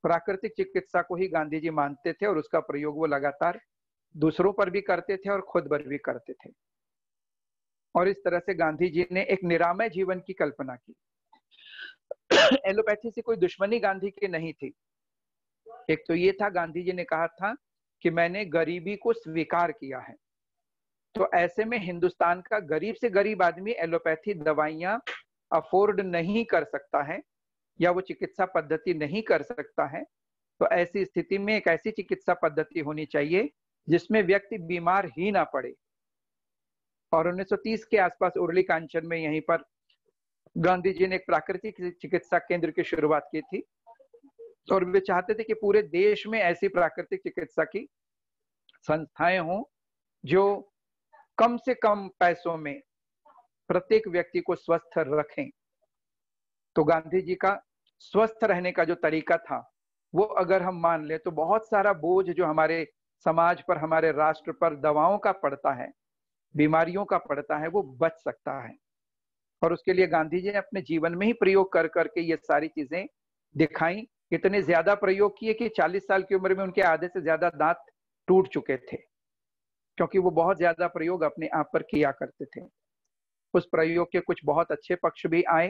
प्राकृतिक चिकित्सा को ही गांधी जी मानते थे और उसका प्रयोग वो लगातार दूसरों पर भी करते थे और खुद पर भी करते थे। और इस तरह से गांधी जी ने एक निरामय जीवन की कल्पना की। एलोपैथी से कोई दुश्मनी गांधी की नहीं थी। एक तो ये था, गांधी जी ने कहा था कि मैंने गरीबी को स्वीकार किया है। तो ऐसे में हिंदुस्तान का गरीब से गरीब आदमी एलोपैथी दवाइयां अफोर्ड नहीं कर सकता है या वो चिकित्सा पद्धति नहीं कर सकता है। तो ऐसी स्थिति में एक ऐसी चिकित्सा पद्धति होनी चाहिए जिसमें व्यक्ति बीमार ही ना पड़े। और उन्नीस सौ तीस के आसपास उर्ली कांचन में यहीं पर गांधी जी ने एक प्राकृतिक चिकित्सा केंद्र की शुरुआत की थी और वे चाहते थे कि पूरे देश में ऐसी प्राकृतिक चिकित्सा की संस्थाएं हों जो कम से कम पैसों में प्रत्येक व्यक्ति को स्वस्थ रखें। तो गांधी जी का स्वस्थ रहने का जो तरीका था वो अगर हम मान ले तो बहुत सारा बोझ जो हमारे समाज पर, हमारे राष्ट्र पर दवाओं का पड़ता है, बीमारियों का पड़ता है, वो बच सकता है। और उसके लिए गांधी जी ने अपने जीवन में ही प्रयोग कर करके ये सारी चीजें दिखाई। इतने ज्यादा प्रयोग किए कि चालीस साल की उम्र में उनके आधे से ज्यादा दांत टूट चुके थे, क्योंकि वो बहुत ज्यादा प्रयोग अपने आप पर किया करते थे। उस प्रयोग के कुछ बहुत अच्छे पक्ष भी आए।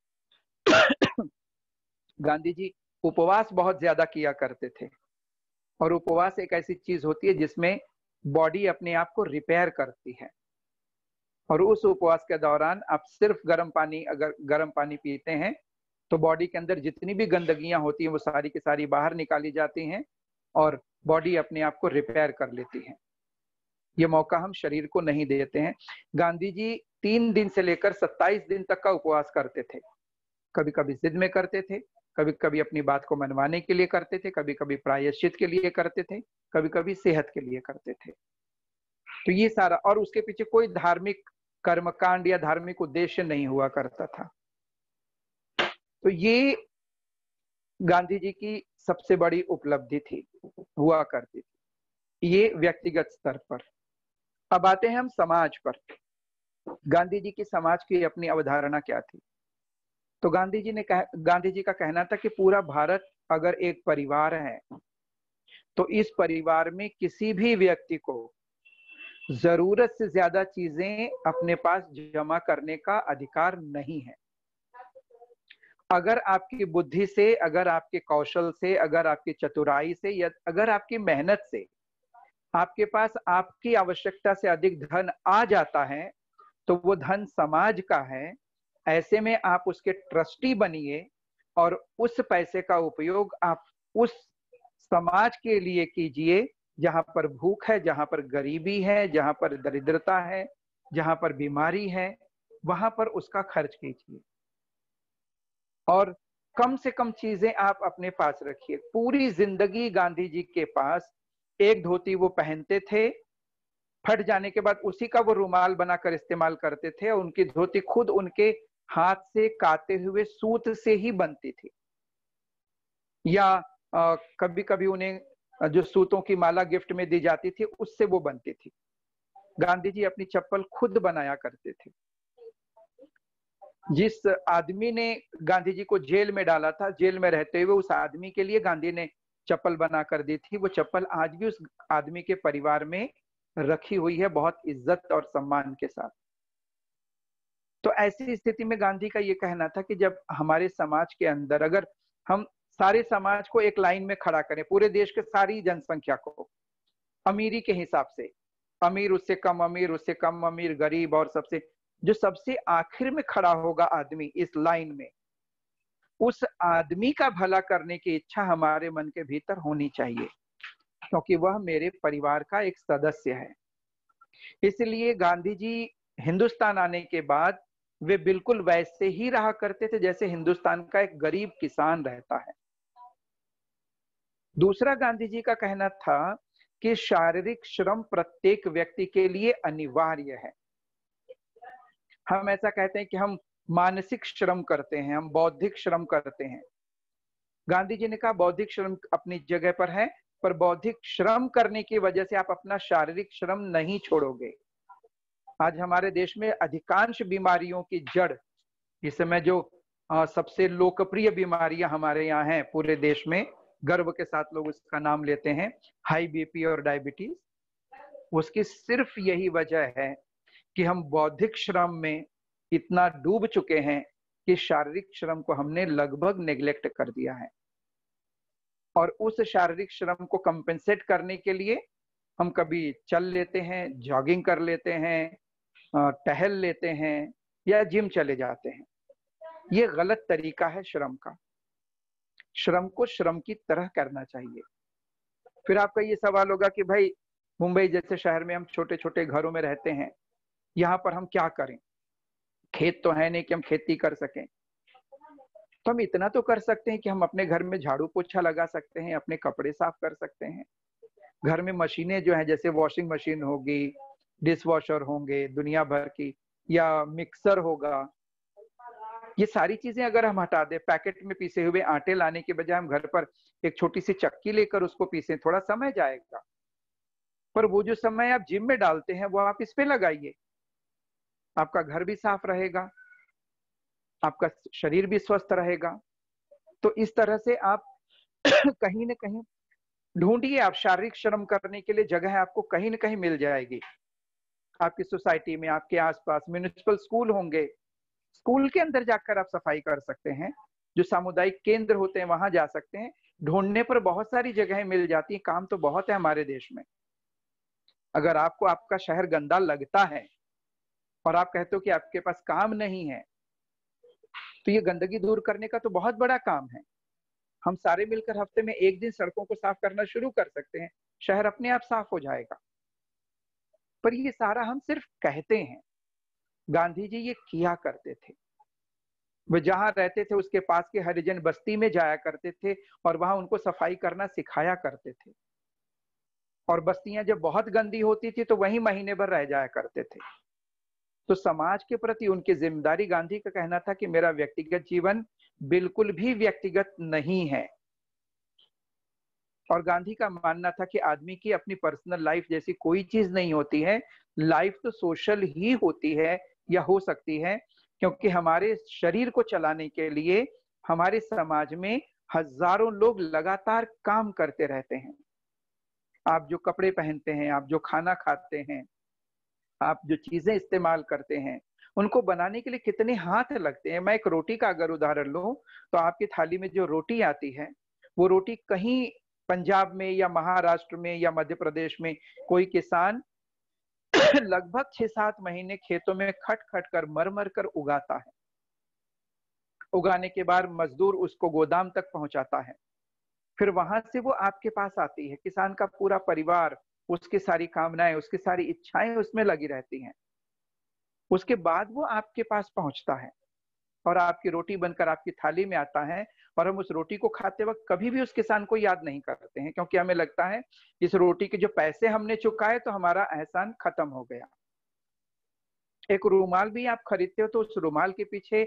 गांधी जी उपवास बहुत ज्यादा किया करते थे और उपवास एक ऐसी चीज होती है जिसमें बॉडी अपने आप को रिपेयर करती है। और उस उपवास के दौरान आप सिर्फ गर्म पानी, अगर गर्म पानी पीते हैं तो बॉडी के अंदर जितनी भी गंदगियां होती हैं वो सारी की सारी बाहर निकाली जाती हैं और बॉडी अपने आप को रिपेयर कर लेती है। ये मौका हम शरीर को नहीं देते हैं। गांधी जी तीन दिन से लेकर सत्ताईस दिन तक का उपवास करते थे। कभी कभी जिद में करते थे, कभी कभी अपनी बात को मनवाने के लिए करते थे, कभी कभी प्रायश्चित के लिए करते थे, कभी कभी सेहत के लिए करते थे। तो ये सारा, और उसके पीछे कोई धार्मिक कर्मकांड या धार्मिक उद्देश्य नहीं हुआ करता था। तो ये गांधी जी की सबसे बड़ी उपलब्धि थी, हुआ करती थी। ये व्यक्तिगत स्तर पर। अब आते हैं हम समाज पर। गांधी जी की समाज की अपनी अवधारणा क्या थी? तो गांधी जी ने कह, गांधी जी का कहना था कि पूरा भारत अगर एक परिवार है तो इस परिवार में किसी भी व्यक्ति को जरूरत से ज्यादा चीजें अपने पास जमा करने का अधिकार नहीं है। अगर आपकी बुद्धि से, अगर आपके कौशल से, अगर आपकी चतुराई से या अगर आपकी मेहनत से आपके पास आपकी आवश्यकता से अधिक धन आ जाता है तो वो धन समाज का है। ऐसे में आप उसके ट्रस्टी बनिए और उस पैसे का उपयोग आप उस समाज के लिए कीजिए जहां पर भूख है, जहां पर गरीबी है, जहां पर दरिद्रता है, जहां पर बीमारी है, वहां पर उसका खर्च कीजिए। और कम से कम चीजें आप अपने पास रखिए। पूरी जिंदगी गांधी जी के पास एक धोती वो पहनते थे, फट जाने के बाद उसी का वो रुमाल बनाकर इस्तेमाल करते थे और उनकी धोती खुद उनके हाथ से काते हुए सूत से ही बनती थी। या आ, कभी कभी उन्हें जो सूतों की माला गिफ्ट में दी जाती थी उससे वो बनती थी। गांधी जी अपनी चप्पल खुद बनाया करते थे। जिस आदमी ने गांधी जी को जेल में डाला था, जेल में रहते हुए उस आदमी के लिए गांधी ने चप्पल बना कर दी थी। वो चप्पल आज भी उस आदमी के परिवार में रखी हुई है, बहुत इज्जत और सम्मान के साथ। तो ऐसी स्थिति में गांधी का ये कहना था कि जब हमारे समाज के अंदर अगर हम सारे समाज को एक लाइन में खड़ा करें, पूरे देश के सारी जनसंख्या को अमीरी के हिसाब से, अमीर उससे कम अमीर, उससे कम अमीर, गरीब, और सबसे जो सबसे आखिर में खड़ा होगा आदमी इस लाइन में, उस आदमी का भला करने की इच्छा हमारे मन के भीतर होनी चाहिए, क्योंकि वह मेरे परिवार का एक सदस्य है। इसलिए गांधी जी हिंदुस्तान आने के बाद वे बिल्कुल वैसे ही रहा करते थे जैसे हिंदुस्तान का एक गरीब किसान रहता है। दूसरा गांधी जी का कहना था कि शारीरिक श्रम प्रत्येक व्यक्ति के लिए अनिवार्य है। हम ऐसा कहते हैं कि हम मानसिक श्रम करते हैं, हम बौद्धिक श्रम करते हैं। गांधी जी ने कहा बौद्धिक श्रम अपनी जगह पर है, पर बौद्धिक श्रम करने की वजह से आप अपना शारीरिक श्रम नहीं छोड़ोगे। आज हमारे देश में अधिकांश बीमारियों की जड़, इस समय जो आ, सबसे लोकप्रिय बीमारियां हमारे यहाँ हैं पूरे देश में, गर्व के साथ लोग उसका नाम लेते हैं, हाई बीपी और डायबिटीज। उसकी सिर्फ यही वजह है कि हम बौद्धिक श्रम में इतना डूब चुके हैं कि शारीरिक श्रम को हमने लगभग नेग्लेक्ट कर दिया है। और उस शारीरिक श्रम को कंपेंसेट करने के लिए हम कभी चल लेते हैं, जॉगिंग कर लेते हैं, टहल लेते हैं या जिम चले जाते हैं। ये गलत तरीका है श्रम का। श्रम को श्रम की तरह करना चाहिए। फिर आपका ये सवाल होगा कि भाई मुंबई जैसे शहर में हम छोटे छोटे घरों में रहते हैं, यहाँ पर हम क्या करें? खेत तो है नहीं कि हम खेती कर सकें। तो हम इतना तो कर सकते हैं कि हम अपने घर में झाड़ू पोछा लगा सकते हैं, अपने कपड़े साफ कर सकते हैं। घर में मशीनें जो हैं, जैसे वॉशिंग मशीन होगी, डिश वॉशर होंगे दुनिया भर की, या मिक्सर होगा, ये सारी चीजें अगर हम हटा दें, पैकेट में पीसे हुए आटे लाने के बजाय हम घर पर एक छोटी सी चक्की लेकर उसको पीसें, थोड़ा समय जाएगा, पर वो जो समय आप जिम में डालते हैं वो आप इस पे लगाइए। आपका घर भी साफ रहेगा, आपका शरीर भी स्वस्थ रहेगा। तो इस तरह से आप कहीं ना कहीं ढूंढिए, आप शारीरिक श्रम करने के लिए जगह आपको कहीं ना कहीं मिल जाएगी। आपकी सोसाइटी में, आपके आसपास म्युनिसिपल स्कूल होंगे, स्कूल के अंदर जाकर आप सफाई कर सकते हैं। जो सामुदायिक केंद्र होते हैं वहां जा सकते हैं। ढूंढने पर बहुत सारी जगहें मिल जाती हैं। काम तो बहुत है हमारे देश में। अगर आपको आपका शहर गंदा लगता है और आप कहते हो कि आपके पास काम नहीं है, तो ये गंदगी दूर करने का तो बहुत बड़ा काम है। हम सारे मिलकर हफ्ते में एक दिन सड़कों को साफ करना शुरू कर सकते हैं, शहर अपने आप साफ हो जाएगा। पर ये सारा हम सिर्फ कहते हैं। गांधी जी ये किया करते थे। वे जहां रहते थे उसके पास के हरिजन बस्ती में जाया करते थे और वहां उनको सफाई करना सिखाया करते थे। और बस्तियां जब बहुत गंदी होती थी तो वहीं महीने भर रह जाया करते थे। तो समाज के प्रति उनकी जिम्मेदारी, गांधी का कहना था कि मेरा व्यक्तिगत जीवन बिल्कुल भी व्यक्तिगत नहीं है। और गांधी का मानना था कि आदमी की अपनी पर्सनल लाइफ जैसी कोई चीज नहीं होती है। लाइफ तो सोशल ही होती है या हो सकती है, क्योंकि हमारे शरीर को चलाने के लिए हमारे समाज में हजारों लोग लगातार काम करते रहते हैं। आप जो कपड़े पहनते हैं, आप जो खाना खाते हैं, आप जो चीजें इस्तेमाल करते हैं, उनको बनाने के लिए कितने हाथ लगते हैं। मैं एक रोटी का अगर उदाहरण लूं तो आपकी थाली में जो रोटी आती है, वो रोटी कहीं पंजाब में या महाराष्ट्र में या मध्य प्रदेश में कोई किसान लगभग छह सात महीने खेतों में खट खट कर मर मर कर उगाता है। उगाने के बाद मजदूर उसको गोदाम तक पहुंचाता है, फिर वहां से वो आपके पास आती है। किसान का पूरा परिवार, उसकी सारी कामनाएं, उसकी सारी इच्छाएं उसमें लगी रहती हैं। उसके बाद वो आपके पास पहुंचता है और आपकी रोटी बनकर आपकी थाली में आता है। और हम उस रोटी को खाते वक्त कभी भी उस किसान को याद नहीं करते हैं, क्योंकि हमें लगता है इस रोटी के जो पैसे हमने चुकाए तो हमारा एहसान खत्म हो गया। एक रुमाल भी आप खरीदते हो तो उस रुमाल के पीछे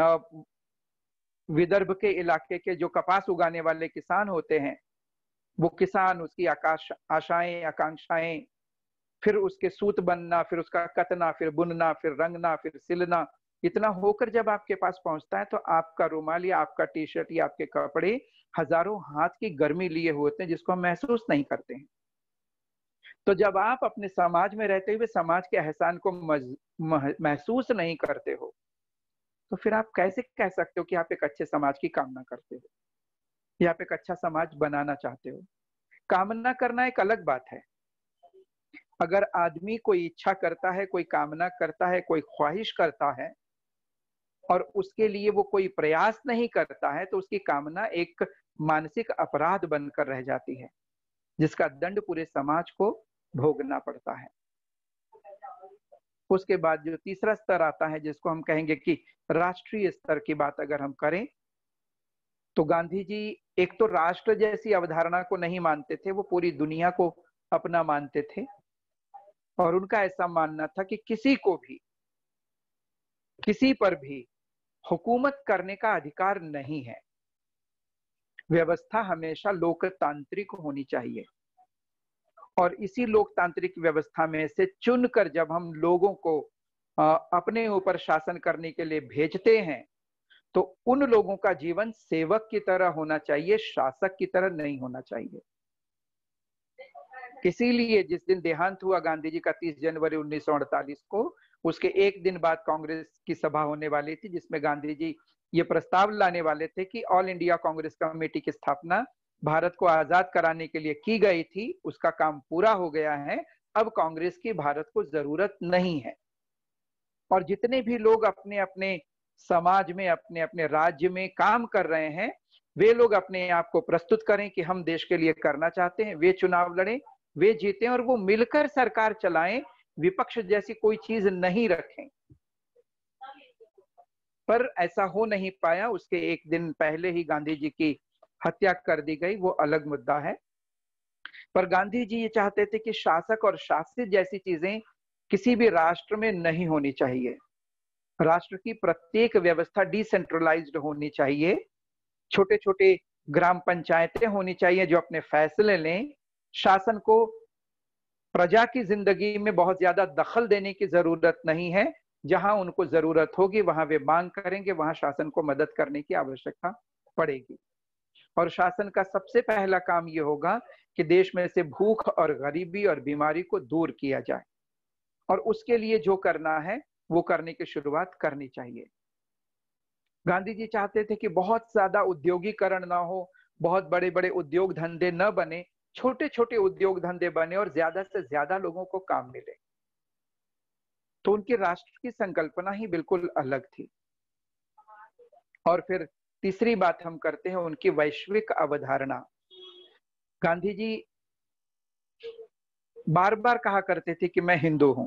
विदर्भ के इलाके के जो कपास उगाने वाले किसान होते हैं, वो किसान, उसकी आकाश आशाएं आकांक्षाएं, फिर उसके सूत बनना, फिर उसका कतना, फिर बुनना, फिर रंगना, फिर सिलना, इतना होकर जब आपके पास पहुंचता है तो आपका रुमाल या आपका टी शर्ट या आपके कपड़े हजारों हाथ की गर्मी लिए होते हैं, जिसको हम महसूस नहीं करते हैं। तो जब आप अपने समाज में रहते हुए समाज के एहसान को महसूस नहीं करते हो, तो फिर आप कैसे कह सकते हो कि आप एक अच्छे समाज की कामना करते हो या आप एक अच्छा समाज बनाना चाहते हो? कामना करना एक अलग बात है। अगर आदमी कोई इच्छा करता है, कोई कामना करता है, कोई ख्वाहिश करता है और उसके लिए वो कोई प्रयास नहीं करता है, तो उसकी कामना एक मानसिक अपराध बनकर रह जाती है, जिसका दंड पूरे समाज को भोगना पड़ता है। उसके बाद जो तीसरा स्तर आता है, जिसको हम कहेंगे कि राष्ट्रीय स्तर की बात अगर हम करें, तो गांधी जी एक तो राष्ट्र जैसी अवधारणा को नहीं मानते थे, वो पूरी दुनिया को अपना मानते थे। और उनका ऐसा मानना था कि किसी को भी, किसी पर भी हुकूमत करने का अधिकार नहीं है। व्यवस्था हमेशा लोकतांत्रिक होनी चाहिए। और इसी लोकतांत्रिक व्यवस्था में से चुनकर जब हम लोगों को अपने ऊपर शासन करने के लिए भेजते हैं, तो उन लोगों का जीवन सेवक की तरह होना चाहिए, शासक की तरह नहीं होना चाहिए। इसीलिए जिस दिन देहांत हुआ गांधी जी का तीस जनवरी उन्नीस सौ अड़तालीस को, उसके एक दिन बाद कांग्रेस की सभा होने वाली थी, जिसमें गांधी जी ये प्रस्ताव लाने वाले थे कि ऑल इंडिया कांग्रेस कमेटी की स्थापना भारत को आजाद कराने के लिए की गई थी, उसका काम पूरा हो गया है, अब कांग्रेस की भारत को जरूरत नहीं है। और जितने भी लोग अपने अपने समाज में, अपने अपने राज्य में काम कर रहे हैं, वे लोग अपने आप को प्रस्तुत करें कि हम देश के लिए करना चाहते हैं, वे चुनाव लड़ें, वे जीतें और वो मिलकर सरकार चलाएं, विपक्ष जैसी कोई चीज नहीं रखें। पर ऐसा हो नहीं पाया। उसके एक दिन पहले ही गांधी जी की हत्या कर दी गई, वो अलग मुद्दा है। पर गांधी जी ये चाहते थे कि शासक और शासित जैसी चीजें किसी भी राष्ट्र में नहीं होनी चाहिए। राष्ट्र की प्रत्येक व्यवस्था डिसेंट्रलाइज्ड होनी चाहिए। छोटे छोटे ग्राम पंचायतें होनी चाहिए जो अपने फैसले लें। शासन को प्रजा की जिंदगी में बहुत ज्यादा दखल देने की जरूरत नहीं है। जहां उनको जरूरत होगी वहां वे मांग करेंगे, वहां शासन को मदद करने की आवश्यकता पड़ेगी। और शासन का सबसे पहला काम यह होगा कि देश में से भूख और गरीबी और बीमारी को दूर किया जाए, और उसके लिए जो करना है वो करने की शुरुआत करनी चाहिए। गांधी जी चाहते थे कि बहुत ज्यादा उद्योगीकरण ना हो, बहुत बड़े बड़े उद्योग धंधे न बने, छोटे छोटे उद्योग धंधे बने और ज्यादा से ज्यादा लोगों को काम मिले। तो उनकी राष्ट्र की संकल्पना ही बिल्कुल अलग थी। और फिर तीसरी बात हम करते हैं उनकी वैश्विक अवधारणा। गांधी जी बार बार कहा करते थे कि मैं हिंदू हूं।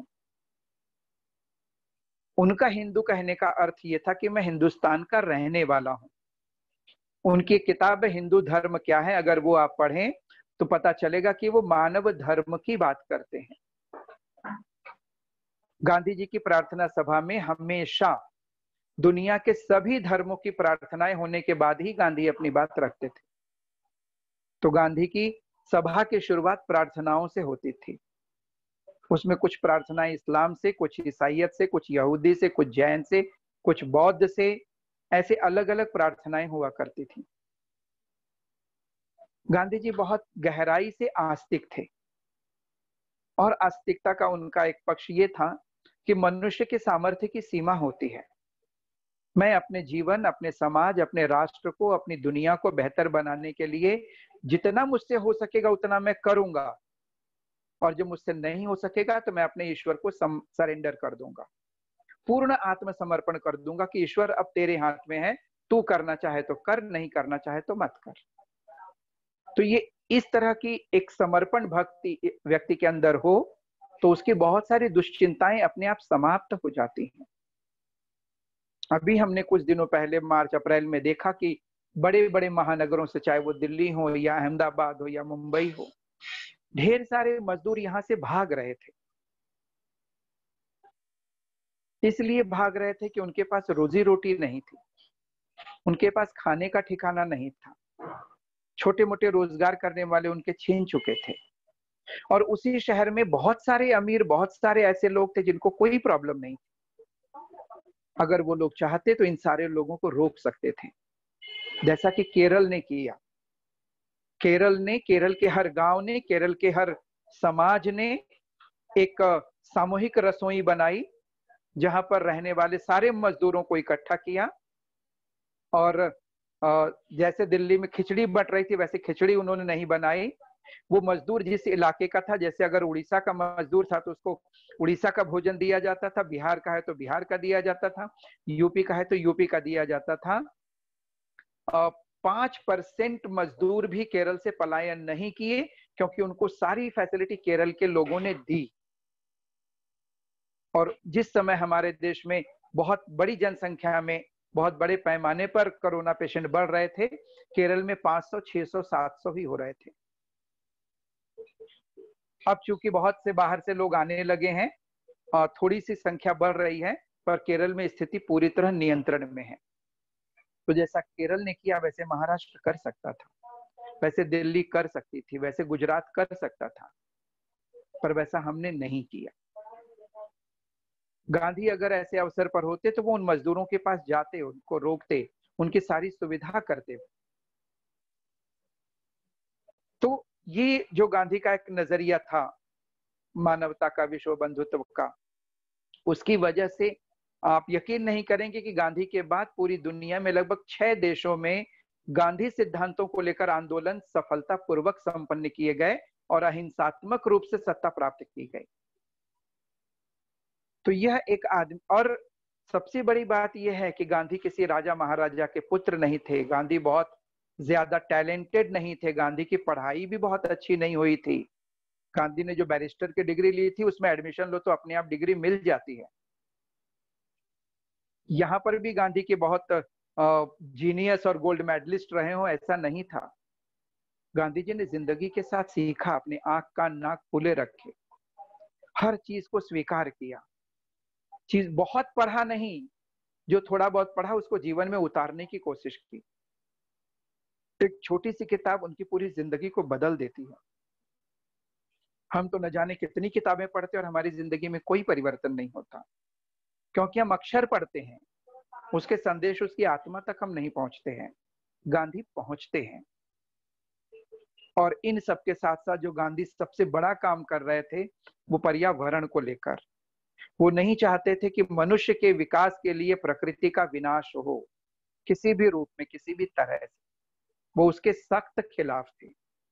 उनका हिंदू कहने का अर्थ यह था कि मैं हिंदुस्तान का रहने वाला हूं। उनकी किताब हिंदू धर्म क्या है, अगर वो आप पढ़ें तो पता चलेगा कि वो मानव धर्म की बात करते हैं। गांधी जी की प्रार्थना सभा में हमेशा दुनिया के सभी धर्मों की प्रार्थनाएं होने के बाद ही गांधी अपनी बात रखते थे। तो गांधी की सभा की शुरुआत प्रार्थनाओं से होती थी। उसमें कुछ प्रार्थनाएं इस्लाम से, कुछ ईसाइयत से, कुछ यहूदी से, कुछ जैन से, कुछ बौद्ध से, ऐसे अलग अलग प्रार्थनाएं हुआ करती थी। गांधी जी बहुत गहराई से आस्तिक थे, और आस्तिकता का उनका एक पक्ष ये था कि मनुष्य के सामर्थ्य की सीमा होती है। मैं अपने जीवन, अपने समाज, अपने राष्ट्र को, अपनी दुनिया को बेहतर बनाने के लिए जितना मुझसे हो सकेगा उतना मैं करूंगा, और जो मुझसे नहीं हो सकेगा तो मैं अपने ईश्वर को सरेंडर कर दूंगा, पूर्ण आत्मसमर्पण कर दूंगा कि ईश्वर अब तेरे हाथ में है, तू करना चाहे तो कर, नहीं करना चाहे तो मत कर। तो ये इस तरह की एक समर्पण भक्ति व्यक्ति के अंदर हो तो उसकी बहुत सारी दुश्चिंताएं अपने आप समाप्त हो जाती हैं। अभी हमने कुछ दिनों पहले मार्च अप्रैल में देखा कि बड़े बड़े महानगरों से, चाहे वो दिल्ली हो या अहमदाबाद हो या मुंबई हो, ढेर सारे मजदूर यहां से भाग रहे थे। इसलिए भाग रहे थे कि उनके पास रोजी रोटी नहीं थी, उनके पास खाने का ठिकाना नहीं था, छोटे मोटे रोजगार करने वाले उनके छीन चुके थे। और उसी शहर में बहुत सारे अमीर, बहुत सारे ऐसे लोग थे जिनको कोई प्रॉब्लम नहीं थी। अगर वो लोग चाहते तो इन सारे लोगों को रोक सकते थे, जैसा कि केरल ने किया। केरल ने, केरल के हर गांव ने, केरल के हर समाज ने एक सामूहिक रसोई बनाई, जहां पर रहने वाले सारे मजदूरों को इकट्ठा किया, और जैसे दिल्ली में खिचड़ी बट रही थी वैसे खिचड़ी उन्होंने नहीं बनाई। वो मजदूर जिस इलाके का था, जैसे अगर उड़ीसा का मजदूर था तो उसको उड़ीसा का भोजन दिया जाता था, बिहार का है तो बिहार का दिया जाता था, यूपी का है तो यूपी का दिया जाता था। पांच परसेंट मजदूर भी केरल से पलायन नहीं किए, क्योंकि उनको सारी फैसिलिटी केरल के लोगों ने दी। और जिस समय हमारे देश में बहुत बड़ी जनसंख्या में, बहुत बड़े पैमाने पर कोरोना पेशेंट बढ़ रहे थे, केरल में पांच सौ, छह सौ, सात सौ ही हो रहे थे। अब चूंकि बहुत से बाहर से लोग आने लगे हैं और थोड़ी सी संख्या बढ़ रही है, पर केरल में स्थिति पूरी तरह नियंत्रण में है। तो जैसा केरल ने किया वैसे महाराष्ट्र कर सकता था, वैसे दिल्ली कर सकती थी, वैसे गुजरात कर सकता था, पर वैसा हमने नहीं किया। गांधी अगर ऐसे अवसर पर होते तो वो उन मजदूरों के पास जाते, उनको रोकते, उनकी सारी सुविधा करते। तो ये जो गांधी का एक नजरिया था मानवता का, विश्व बंधुत्व का, उसकी वजह से आप यकीन नहीं करेंगे कि गांधी के बाद पूरी दुनिया में लगभग छह देशों में गांधी सिद्धांतों को लेकर आंदोलन सफलतापूर्वक संपन्न किए गए और अहिंसात्मक रूप से सत्ता प्राप्त की गई। तो यह एक आदमी, और सबसे बड़ी बात यह है कि गांधी किसी राजा महाराजा के पुत्र नहीं थे, गांधी बहुत ज्यादा टैलेंटेड नहीं थे, गांधी की पढ़ाई भी बहुत अच्छी नहीं हुई थी। गांधी ने जो बैरिस्टर की डिग्री ली थी उसमें एडमिशन लो तो अपने आप डिग्री मिल जाती है। यहाँ पर भी गांधी के बहुत जीनियस और गोल्ड मेडलिस्ट रहे हो ऐसा नहीं था। गांधी जी ने जिंदगी के साथ सीखा, अपने आंख कान नाक खुले रखे, हर चीज को स्वीकार किया। चीज बहुत पढ़ा नहीं, जो थोड़ा बहुत पढ़ा उसको जीवन में उतारने की कोशिश की। एक छोटी सी किताब उनकी पूरी जिंदगी को बदल देती है। हम तो न जाने कितनी किताबें पढ़ते और हमारी जिंदगी में कोई परिवर्तन नहीं होता, क्योंकि हम अक्षर पढ़ते हैं, उसके संदेश, उसकी आत्मा तक हम नहीं पहुंचते हैं। गांधी पहुंचते हैं। और इन सब के साथ साथ जो गांधी सबसे बड़ा काम कर रहे थे वो पर्यावरण को लेकर। वो नहीं चाहते थे कि मनुष्य के विकास के लिए प्रकृति का विनाश हो किसी भी रूप में, किसी भी तरह से। वो उसके सख्त खिलाफ थे।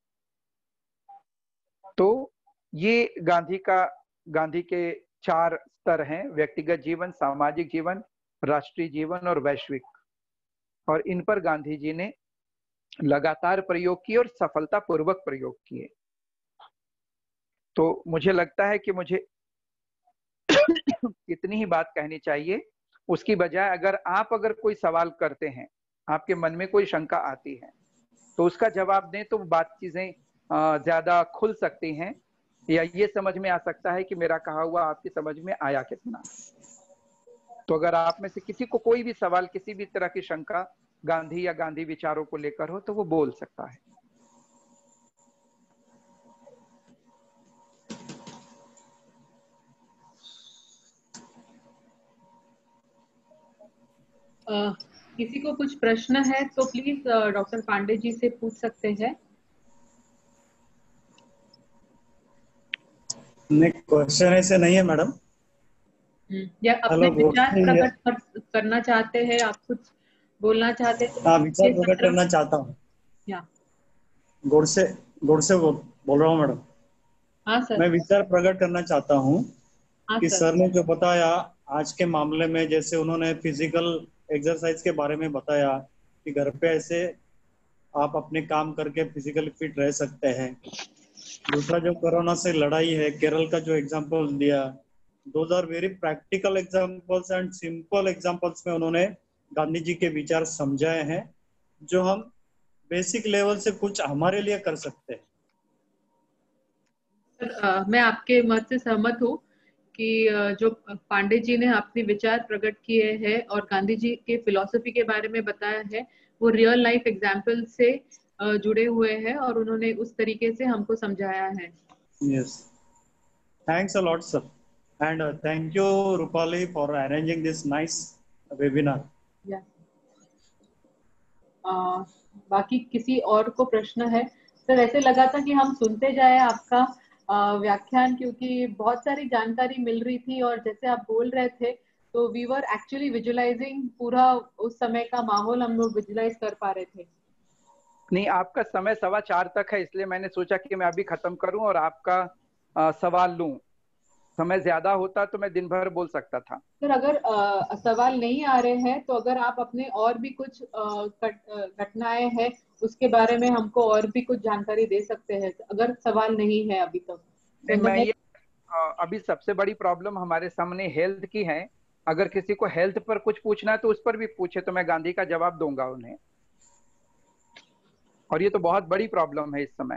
तो ये गांधी का, गांधी के चार स्तर हैं: व्यक्तिगत जीवन, सामाजिक जीवन, राष्ट्रीय जीवन और वैश्विक। और इन पर गांधी जी ने लगातार प्रयोग किए और सफलतापूर्वक प्रयोग किए। तो मुझे लगता है कि मुझे इतनी ही बात कहनी चाहिए। उसकी बजाय अगर आप अगर कोई सवाल करते हैं, आपके मन में कोई शंका आती है, तो उसका जवाब दें तो बात चीजें ज्यादा खुल सकती हैं, या ये समझ में आ सकता है कि मेरा कहा हुआ आपकी समझ में आया कितना। तो अगर आप में से किसी को कोई भी सवाल, किसी भी तरह की शंका गांधी या गांधी विचारों को लेकर हो तो वो बोल सकता है। uh, किसी को कुछ प्रश्न है तो प्लीज डॉक्टर पांडे जी से पूछ सकते हैं। नहीं, क्वेश्चन ऐसे नहीं है मैडम। या अपने विचार प्रकट कर, करना चाहते हैं, आप कुछ बोलना चाहते हैं? हाँ, विचार प्रकट करना चाहता हूँ। या गोडसे गोडसे बोल, बोल रहा हूँ मैडम। हाँ सर। मैं विचार प्रकट करना चाहता हूँ हाँ कि सर, सर ने जो बताया आज के मामले में, जैसे उन्होंने फिजिकल एक्सरसाइज के बारे में बताया कि घर पे ऐसे आप अपने काम करके फिजिकली फिट रह सकते हैं। दूसरा जो कोरोना से लड़ाई है, केरल का जो एग्जांपल दिया, those are very practical examples and simple examples में उन्होंने गांधी जी के विचार समझाए हैं, जो हम बेसिक लेवल से कुछ हमारे लिए कर सकते हैं। आ, मैं आपके मत से सहमत हूँ कि जो पांडे जी ने अपने विचार प्रकट किए हैं और गांधी जी के फिलॉसफी के बारे में बताया है, वो रियल लाइफ एग्जांपल से जुड़े हुए हैं और उन्होंने उस तरीके से हमको समझाया है। Yes, thanks a lot sir, and thank you Rupali for arranging this nice webinar. बाकी किसी और को प्रश्न है? सर, ऐसे लगा था कि हम सुनते जाए आपका व्याख्यान, क्योंकि बहुत सारी जानकारी मिल रही थी और जैसे आप बोल रहे थे तो वी वर एक्चुअली विजुअलाइजिंग पूरा उस समय का माहौल, हम लोग विजुअलाइज कर पा रहे थे। नहीं, आपका समय सवा चार तक है, इसलिए मैंने सोचा कि मैं अभी खत्म करूं और आपका आ, सवाल लूं। समय ज्यादा होता तो मैं दिन भर बोल सकता था। सर, अगर आ, सवाल नहीं आ रहे हैं तो अगर आप अपने और भी कुछ घटनाएं हैं उसके बारे में हमको और भी कुछ जानकारी दे सकते हैं, अगर सवाल नहीं है अभी तक। नहीं, मैं ये आ, अभी सबसे बड़ी प्रॉब्लम हमारे सामने हेल्थ की है। अगर किसी को हेल्थ पर कुछ पूछना है तो उस पर भी पूछे, तो मैं गांधी का जवाब दूंगा उन्हें। और ये तो बहुत बड़ी प्रॉब्लम है इस समय।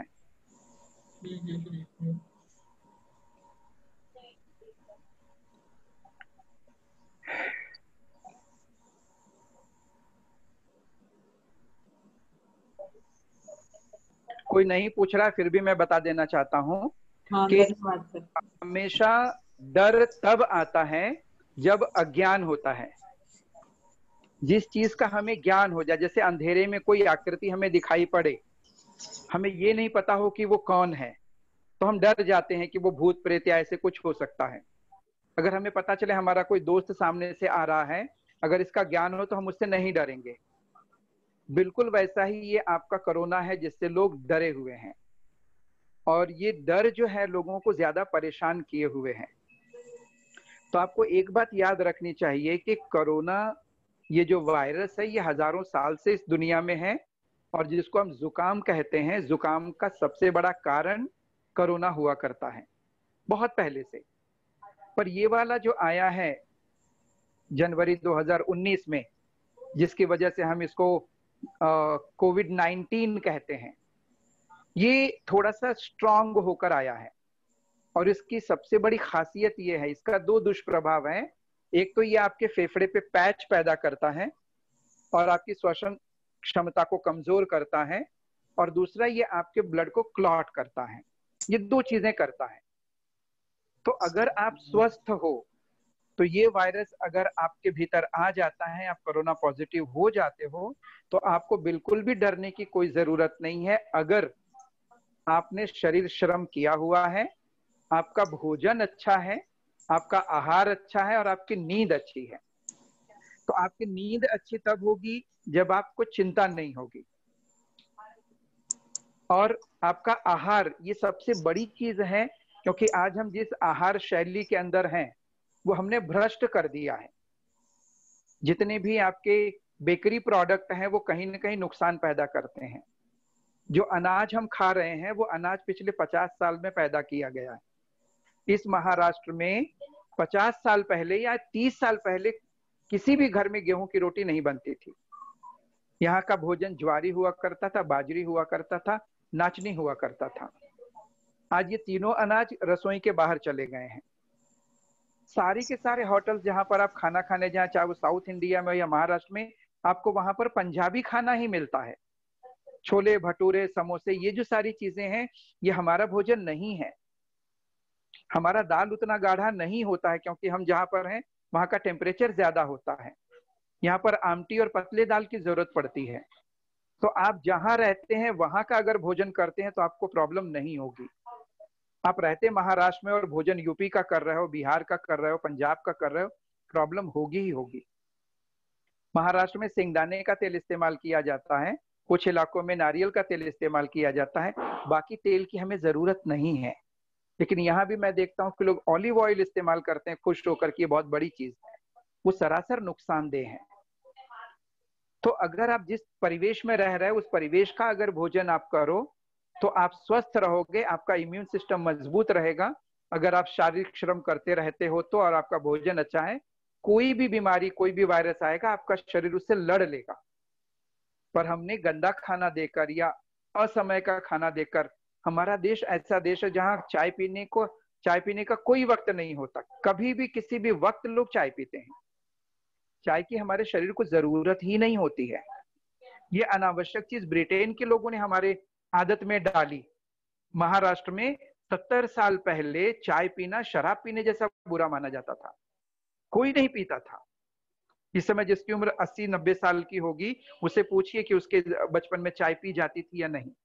कोई नहीं पूछ रहा, फिर भी मैं बता देना चाहता हूँ हाँ, कि धन्यवाद सर। हमेशा डर तब आता है जब अज्ञान होता है, जिस चीज का हमें ज्ञान हो जाए, जैसे अंधेरे में कोई आकृति हमें दिखाई पड़े, हमें ये नहीं पता हो कि वो कौन है, तो हम डर जाते हैं कि वो भूत प्रेत या ऐसे कुछ हो सकता है। अगर हमें पता चले हमारा कोई दोस्त सामने से आ रहा है, अगर इसका ज्ञान हो तो हम उससे नहीं डरेंगे। बिल्कुल वैसा ही ये आपका कोरोना है जिससे लोग डरे हुए हैं, और ये डर जो है लोगों को ज्यादा परेशान किए हुए हैं। तो आपको एक बात याद रखनी चाहिए कि कोरोना, ये जो वायरस है, ये हजारों साल से इस दुनिया में है, और जिसको हम जुकाम कहते हैं, जुकाम का सबसे बड़ा कारण कोरोना हुआ करता है बहुत पहले से। पर ये वाला जो आया है जनवरी दो हज़ार उन्नीस में, जिसकी वजह से हम इसको कोविड नाइनटीन कहते हैं, ये थोड़ा सा स्ट्रांग होकर आया है। और इसकी सबसे बड़ी खासियत ये है, इसका दो दुष्प्रभाव हैं। एक तो ये आपके फेफड़े पे पैच पैदा करता है और आपकी श्वसन क्षमता को कमजोर करता है, और दूसरा ये आपके ब्लड को क्लॉट करता है। ये दो चीजें करता है। तो अगर आप स्वस्थ हो तो ये वायरस अगर आपके भीतर आ जाता है, आप कोरोना पॉजिटिव हो जाते हो, तो आपको बिल्कुल भी डरने की कोई जरूरत नहीं है। अगर आपने शरीर श्रम किया हुआ है, आपका भोजन अच्छा है, आपका आहार अच्छा है और आपकी नींद अच्छी है। तो आपकी नींद अच्छी तब होगी जब आपको चिंता नहीं होगी। और आपका आहार, ये सबसे बड़ी चीज है, क्योंकि आज हम जिस आहार शैली के अंदर हैं वो हमने भ्रष्ट कर दिया है। जितने भी आपके बेकरी प्रोडक्ट हैं वो कहीं ना कहीं नुकसान पैदा करते हैं। जो अनाज हम खा रहे हैं वो अनाज पिछले पचास साल में पैदा किया गया है। इस महाराष्ट्र में पचास साल पहले या तीस साल पहले किसी भी घर में गेहूं की रोटी नहीं बनती थी। यहाँ का भोजन ज्वारी हुआ करता था, बाजरी हुआ करता था, नाचनी हुआ करता था। आज ये तीनों अनाज रसोई के बाहर चले गए हैं। सारी के सारे होटल्स जहां पर आप खाना खाने जाएं, चाहे वो साउथ इंडिया में या महाराष्ट्र में, आपको वहां पर पंजाबी खाना ही मिलता है। छोले भटूरे समोसे, ये जो सारी चीजें हैं, ये हमारा भोजन नहीं है। हमारा दाल उतना गाढ़ा नहीं होता है, क्योंकि हम जहां पर हैं वहां का टेम्परेचर ज्यादा होता है। यहाँ पर आमटी और पतले दाल की जरूरत पड़ती है। तो आप जहां रहते हैं वहां का अगर भोजन करते हैं तो आपको प्रॉब्लम नहीं होगी। आप रहते महाराष्ट्र में और भोजन यूपी का कर रहे हो, बिहार का कर रहे हो, पंजाब का कर रहे हो, प्रॉब्लम होगी ही होगी। महाराष्ट्र में सिंगदाने का तेल इस्तेमाल किया जाता है, कुछ इलाकों में नारियल का तेल इस्तेमाल किया जाता है, बाकी तेल की हमें जरूरत नहीं है। लेकिन यहाँ भी मैं देखता हूँ कि लोग ऑलिव ऑयल इस्तेमाल करते हैं खुश होकर की, बहुत बड़ी चीज है, वो सरासर नुकसानदेह है। तो अगर आप जिस परिवेश में रह रहे हो उस परिवेश का अगर भोजन आप करो तो आप स्वस्थ रहोगे, आपका इम्यून सिस्टम मजबूत रहेगा। अगर आप शारीरिक श्रम करते रहते हो तो, और आपका भोजन अच्छा है, कोई भी बीमारी, कोई भी वायरस आएगा, आपका शरीर उससे लड़ लेगा। पर हमने गंदा खाना देकर या असमय का खाना देकर, हमारा देश ऐसा देश है जहां चाय पीने को चाय पीने का कोई वक्त नहीं होता। कभी भी किसी भी वक्त लोग चाय पीते हैं। चाय की हमारे शरीर को जरूरत ही नहीं होती है। ये अनावश्यक चीज ब्रिटेन के लोगों ने हमारे आदत में डाली। महाराष्ट्र में सत्तर साल पहले चाय पीना शराब पीने जैसा बुरा माना जाता था, कोई नहीं पीता था। इस समय जिसकी उम्र अस्सी नब्बे साल की होगी, उसे पूछिए कि उसके बचपन में चाय पी जाती थी या नहीं।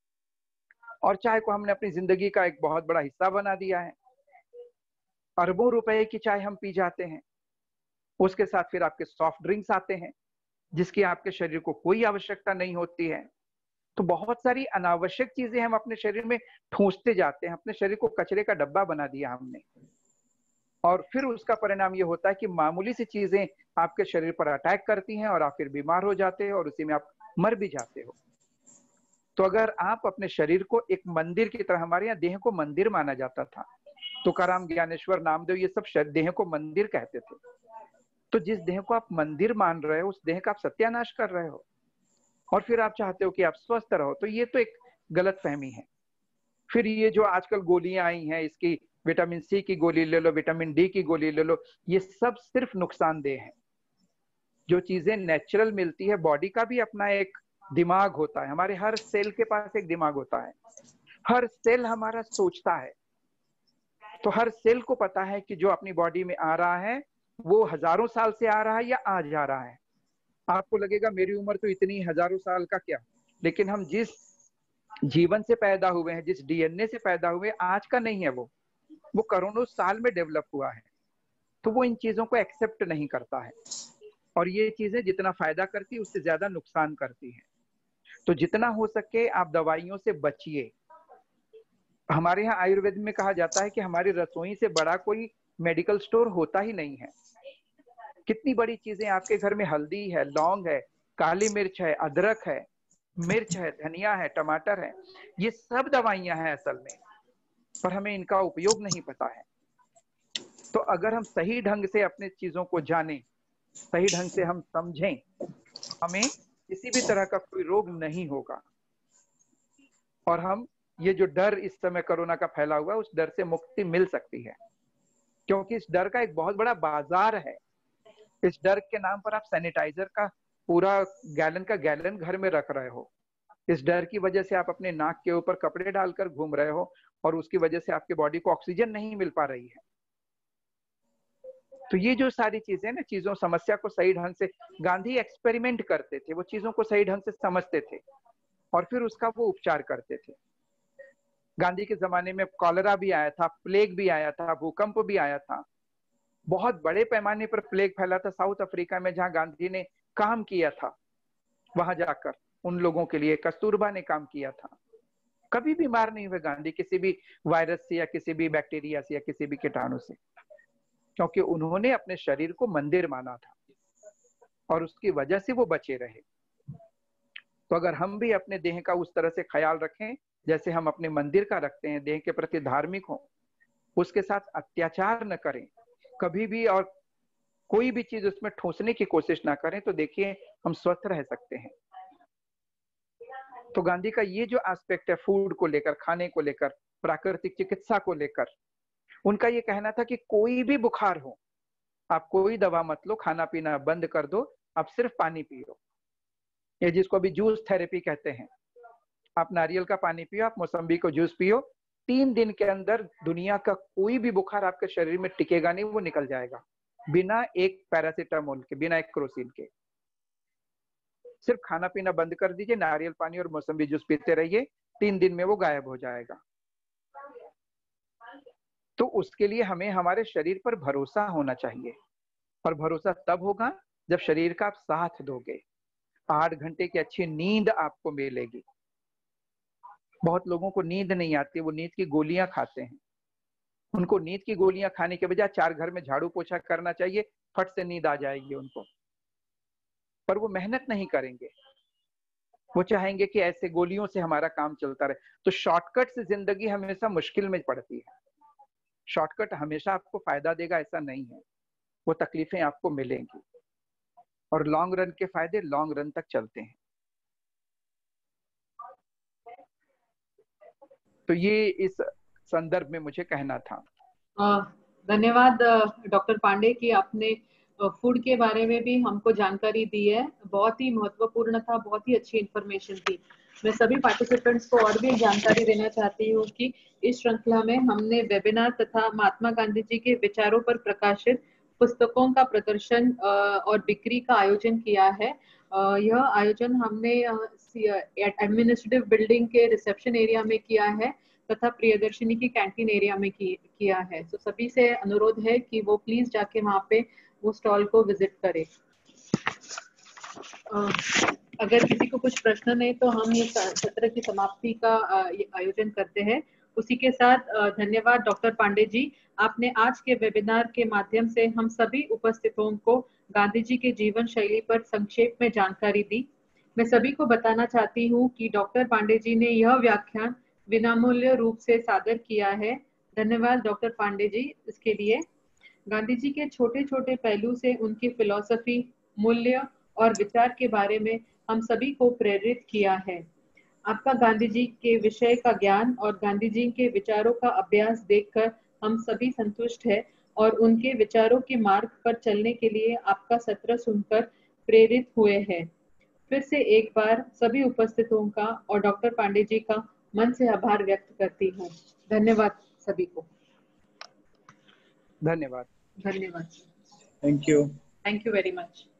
और चाय को हमने अपनी जिंदगी का एक बहुत बड़ा हिस्सा बना दिया है। अरबों रुपए की चाय हम पी जाते हैं। उसके साथ फिर आपके सॉफ्ट ड्रिंक्स आते हैं जिसकी आपके शरीर को कोई आवश्यकता नहीं होती है। तो बहुत सारी अनावश्यक चीजें हम अपने शरीर में ठूंसते जाते हैं। अपने शरीर को कचरे का डब्बा बना दिया हमने, और फिर उसका परिणाम ये होता है कि मामूली सी चीजें आपके शरीर पर अटैक करती हैं और आप फिर बीमार हो जाते हो और उसी में आप मर भी जाते हो। तो अगर आप अपने शरीर को एक मंदिर की तरह, हमारे यहाँ देह को मंदिर माना जाता था, तुकाराम, ज्ञानेश्वर, नामदेव, ये सब देह को मंदिर कहते थे। तो जिस देह को आप मंदिर मान रहे हो, उस देह का आप सत्यानाश कर रहे हो, और फिर आप चाहते हो कि आप स्वस्थ रहो। तो ये तो एक गलत फहमी है। फिर ये जो आजकल गोलियां आई हैं, इसकी विटामिन सी की गोली ले लो, विटामिन डी की गोली ले लो, ये सब सिर्फ नुकसानदेह है। जो चीजें नेचुरल मिलती है, बॉडी का भी अपना एक दिमाग होता है, हमारे हर सेल के पास एक दिमाग होता है, हर सेल हमारा सोचता है। तो हर सेल को पता है कि जो अपनी बॉडी में आ रहा है वो हजारों साल से आ रहा है या आज आ रहा है। आपको लगेगा मेरी उम्र तो इतनी, हजारों साल का क्या, लेकिन हम जिस जीवन से पैदा हुए हैं, जिस डीएनए से पैदा हुए, आज का नहीं है वो वो करोड़ों साल में डेवलप हुआ है। तो वो इन चीजों को एक्सेप्ट नहीं करता है, और ये चीजें जितना फायदा करती है उससे ज्यादा नुकसान करती है। तो जितना हो सके आप दवाइयों से बचिए। हमारे यहाँ आयुर्वेद में कहा जाता है कि हमारी रसोई से बड़ा कोई मेडिकल स्टोर होता ही नहीं है। कितनी बड़ी चीजें आपके घर में, हल्दी है, लौंग है, काली मिर्च है, अदरक है, मिर्च है, धनिया है, टमाटर है, ये सब दवाइयां हैं असल में, पर हमें इनका उपयोग नहीं पता है। तो अगर हम सही ढंग से अपने चीजों को जानें, सही ढंग से हम समझें, हमें किसी भी तरह का कोई रोग नहीं होगा। और हम ये जो डर इस समय कोरोना का फैला हुआ है, उस डर से मुक्ति मिल सकती है, क्योंकि इस डर का एक बहुत बड़ा बाजार है। इस डर के नाम पर आप सैनिटाइजर का पूरा गैलन का गैलन घर में रख रहे हो। इस डर की वजह से आप अपने नाक के ऊपर कपड़े डालकर घूम रहे हो, और उसकी वजह से आपके बॉडी को ऑक्सीजन नहीं मिल पा रही है। तो ये जो सारी चीजें ना, चीजों समस्या को सही ढंग से, गांधी एक्सपेरिमेंट करते थे, वो चीजों को सही ढंग से समझते थे और फिर उसका वो उपचार करते थे। गांधी के जमाने में कॉलेरा भी आया था, प्लेग भी आया था, भूकंप भी आया था। बहुत बड़े पैमाने पर प्लेग फैला था साउथ अफ्रीका में, जहां गांधी ने काम किया था। वहां जाकर उन लोगों के लिए कस्तूरबा ने काम किया था। कभी बीमार नहीं हुए गांधी किसी भी वायरस से या किसी भी बैक्टीरिया से या किसी भी कीटाणु से, क्योंकि उन्होंने अपने शरीर को मंदिर माना था और उसकी वजह से वो बचे रहे। तो अगर हम भी अपने देह का उस तरह से ख्याल रखें जैसे हम अपने मंदिर का रखते हैं, देह के प्रति धार्मिक हो, उसके साथ अत्याचार न करें कभी भी, और कोई भी चीज उसमें ठोसने की कोशिश ना करें, तो देखिए हम स्वस्थ रह सकते हैं। तो गांधी का ये जो एस्पेक्ट है फूड को लेकर, खाने को लेकर, प्राकृतिक चिकित्सा को लेकर, उनका ये कहना था कि कोई भी बुखार हो, आप कोई दवा मत लो, खाना पीना बंद कर दो, आप सिर्फ पानी पियो। ये जिसको अभी जूस थेरेपी कहते हैं, आप नारियल का पानी पियो, आप मौसम्बी को जूस पियो, तीन दिन के अंदर दुनिया का कोई भी बुखार आपके शरीर में टिकेगा नहीं, वो निकल जाएगा बिना एक पैरासीटामोल के, बिना एक क्रोसिन के। सिर्फ खाना पीना बंद कर दीजिए, नारियल पानी और मौसम्बी जूस पीते रहिए, तीन दिन में वो गायब हो जाएगा। तो उसके लिए हमें हमारे शरीर पर भरोसा होना चाहिए, और भरोसा तब होगा जब शरीर का आप साथ दोगे। आठ घंटे की अच्छी नींद आपको मिलेगी। बहुत लोगों को नींद नहीं आती, वो नींद की गोलियां खाते हैं। उनको नींद की गोलियां खाने के बजाय चार घर में झाड़ू पोछा करना चाहिए, फट से नींद आ जाएगी उनको। पर वो मेहनत नहीं करेंगे, वो चाहेंगे कि ऐसे गोलियों से हमारा काम चलता रहे। तो शॉर्टकट से जिंदगी हमेशा मुश्किल में पड़ती है। शॉर्टकट हमेशा आपको फायदा देगा ऐसा नहीं है, वो तकलीफें आपको मिलेंगी, और लॉन्ग रन के फायदे लॉन्ग रन तक चलते हैं। तो ये इस संदर्भ में मुझे कहना था। धन्यवाद डॉक्टर पांडे की आपने फूड के बारे में भी हमको जानकारी दी है, बहुत ही महत्वपूर्ण था, बहुत ही अच्छी इंफॉर्मेशन थी। मैं सभी पार्टिसिपेंट्स को और भी जानकारी देना चाहती हूँ कि इस श्रृंखला में हमने वेबिनार तथा महात्मा गांधी जी के विचारों पर प्रकाशित पुस्तकों का प्रदर्शन और बिक्री का आयोजन किया है। यह आयोजन हमने एडमिनिस्ट्रेटिव बिल्डिंग के रिसेप्शन एरिया में किया है तथा प्रियदर्शनी की कैंटीन एरिया में की, किया है। तो सभी से अनुरोध है कि वो प्लीज जाके वहां पे वो स्टॉल को विजिट करें। अगर किसी को कुछ प्रश्न नहीं तो हम ये सत्र की समाप्ति का आयोजन करते हैं। उसी के साथ धन्यवाद डॉक्टर पांडे जी, आपने आज के वेबिनार के माध्यम से हम सभी उपस्थितों को गांधी जी के जीवन शैली पर संक्षेप में जानकारी दी। मैं सभी को बताना चाहती हूँ कि डॉक्टर पांडे जी ने यह व्याख्यान विनामूल्य रूप से सादर किया है। धन्यवाद डॉक्टर पांडे जी इसके लिए। गांधी जी के छोटे छोटे पहलू से उनकी फिलॉसफी, मूल्य और विचार के बारे में हम सभी को प्रेरित किया है। आपका गांधी जी के विषय का ज्ञान और गांधी जी के विचारों का अभ्यास देखकर हम सभी संतुष्ट है और उनके विचारों के मार्ग पर चलने के लिए आपका सत्र सुनकर प्रेरित हुए हैं। फिर से एक बार सभी उपस्थितों का और डॉक्टर पांडे जी का मन से आभार व्यक्त करती हूँ। धन्यवाद सभी को। धन्यवाद। धन्यवाद। Thank you. Thank you very much.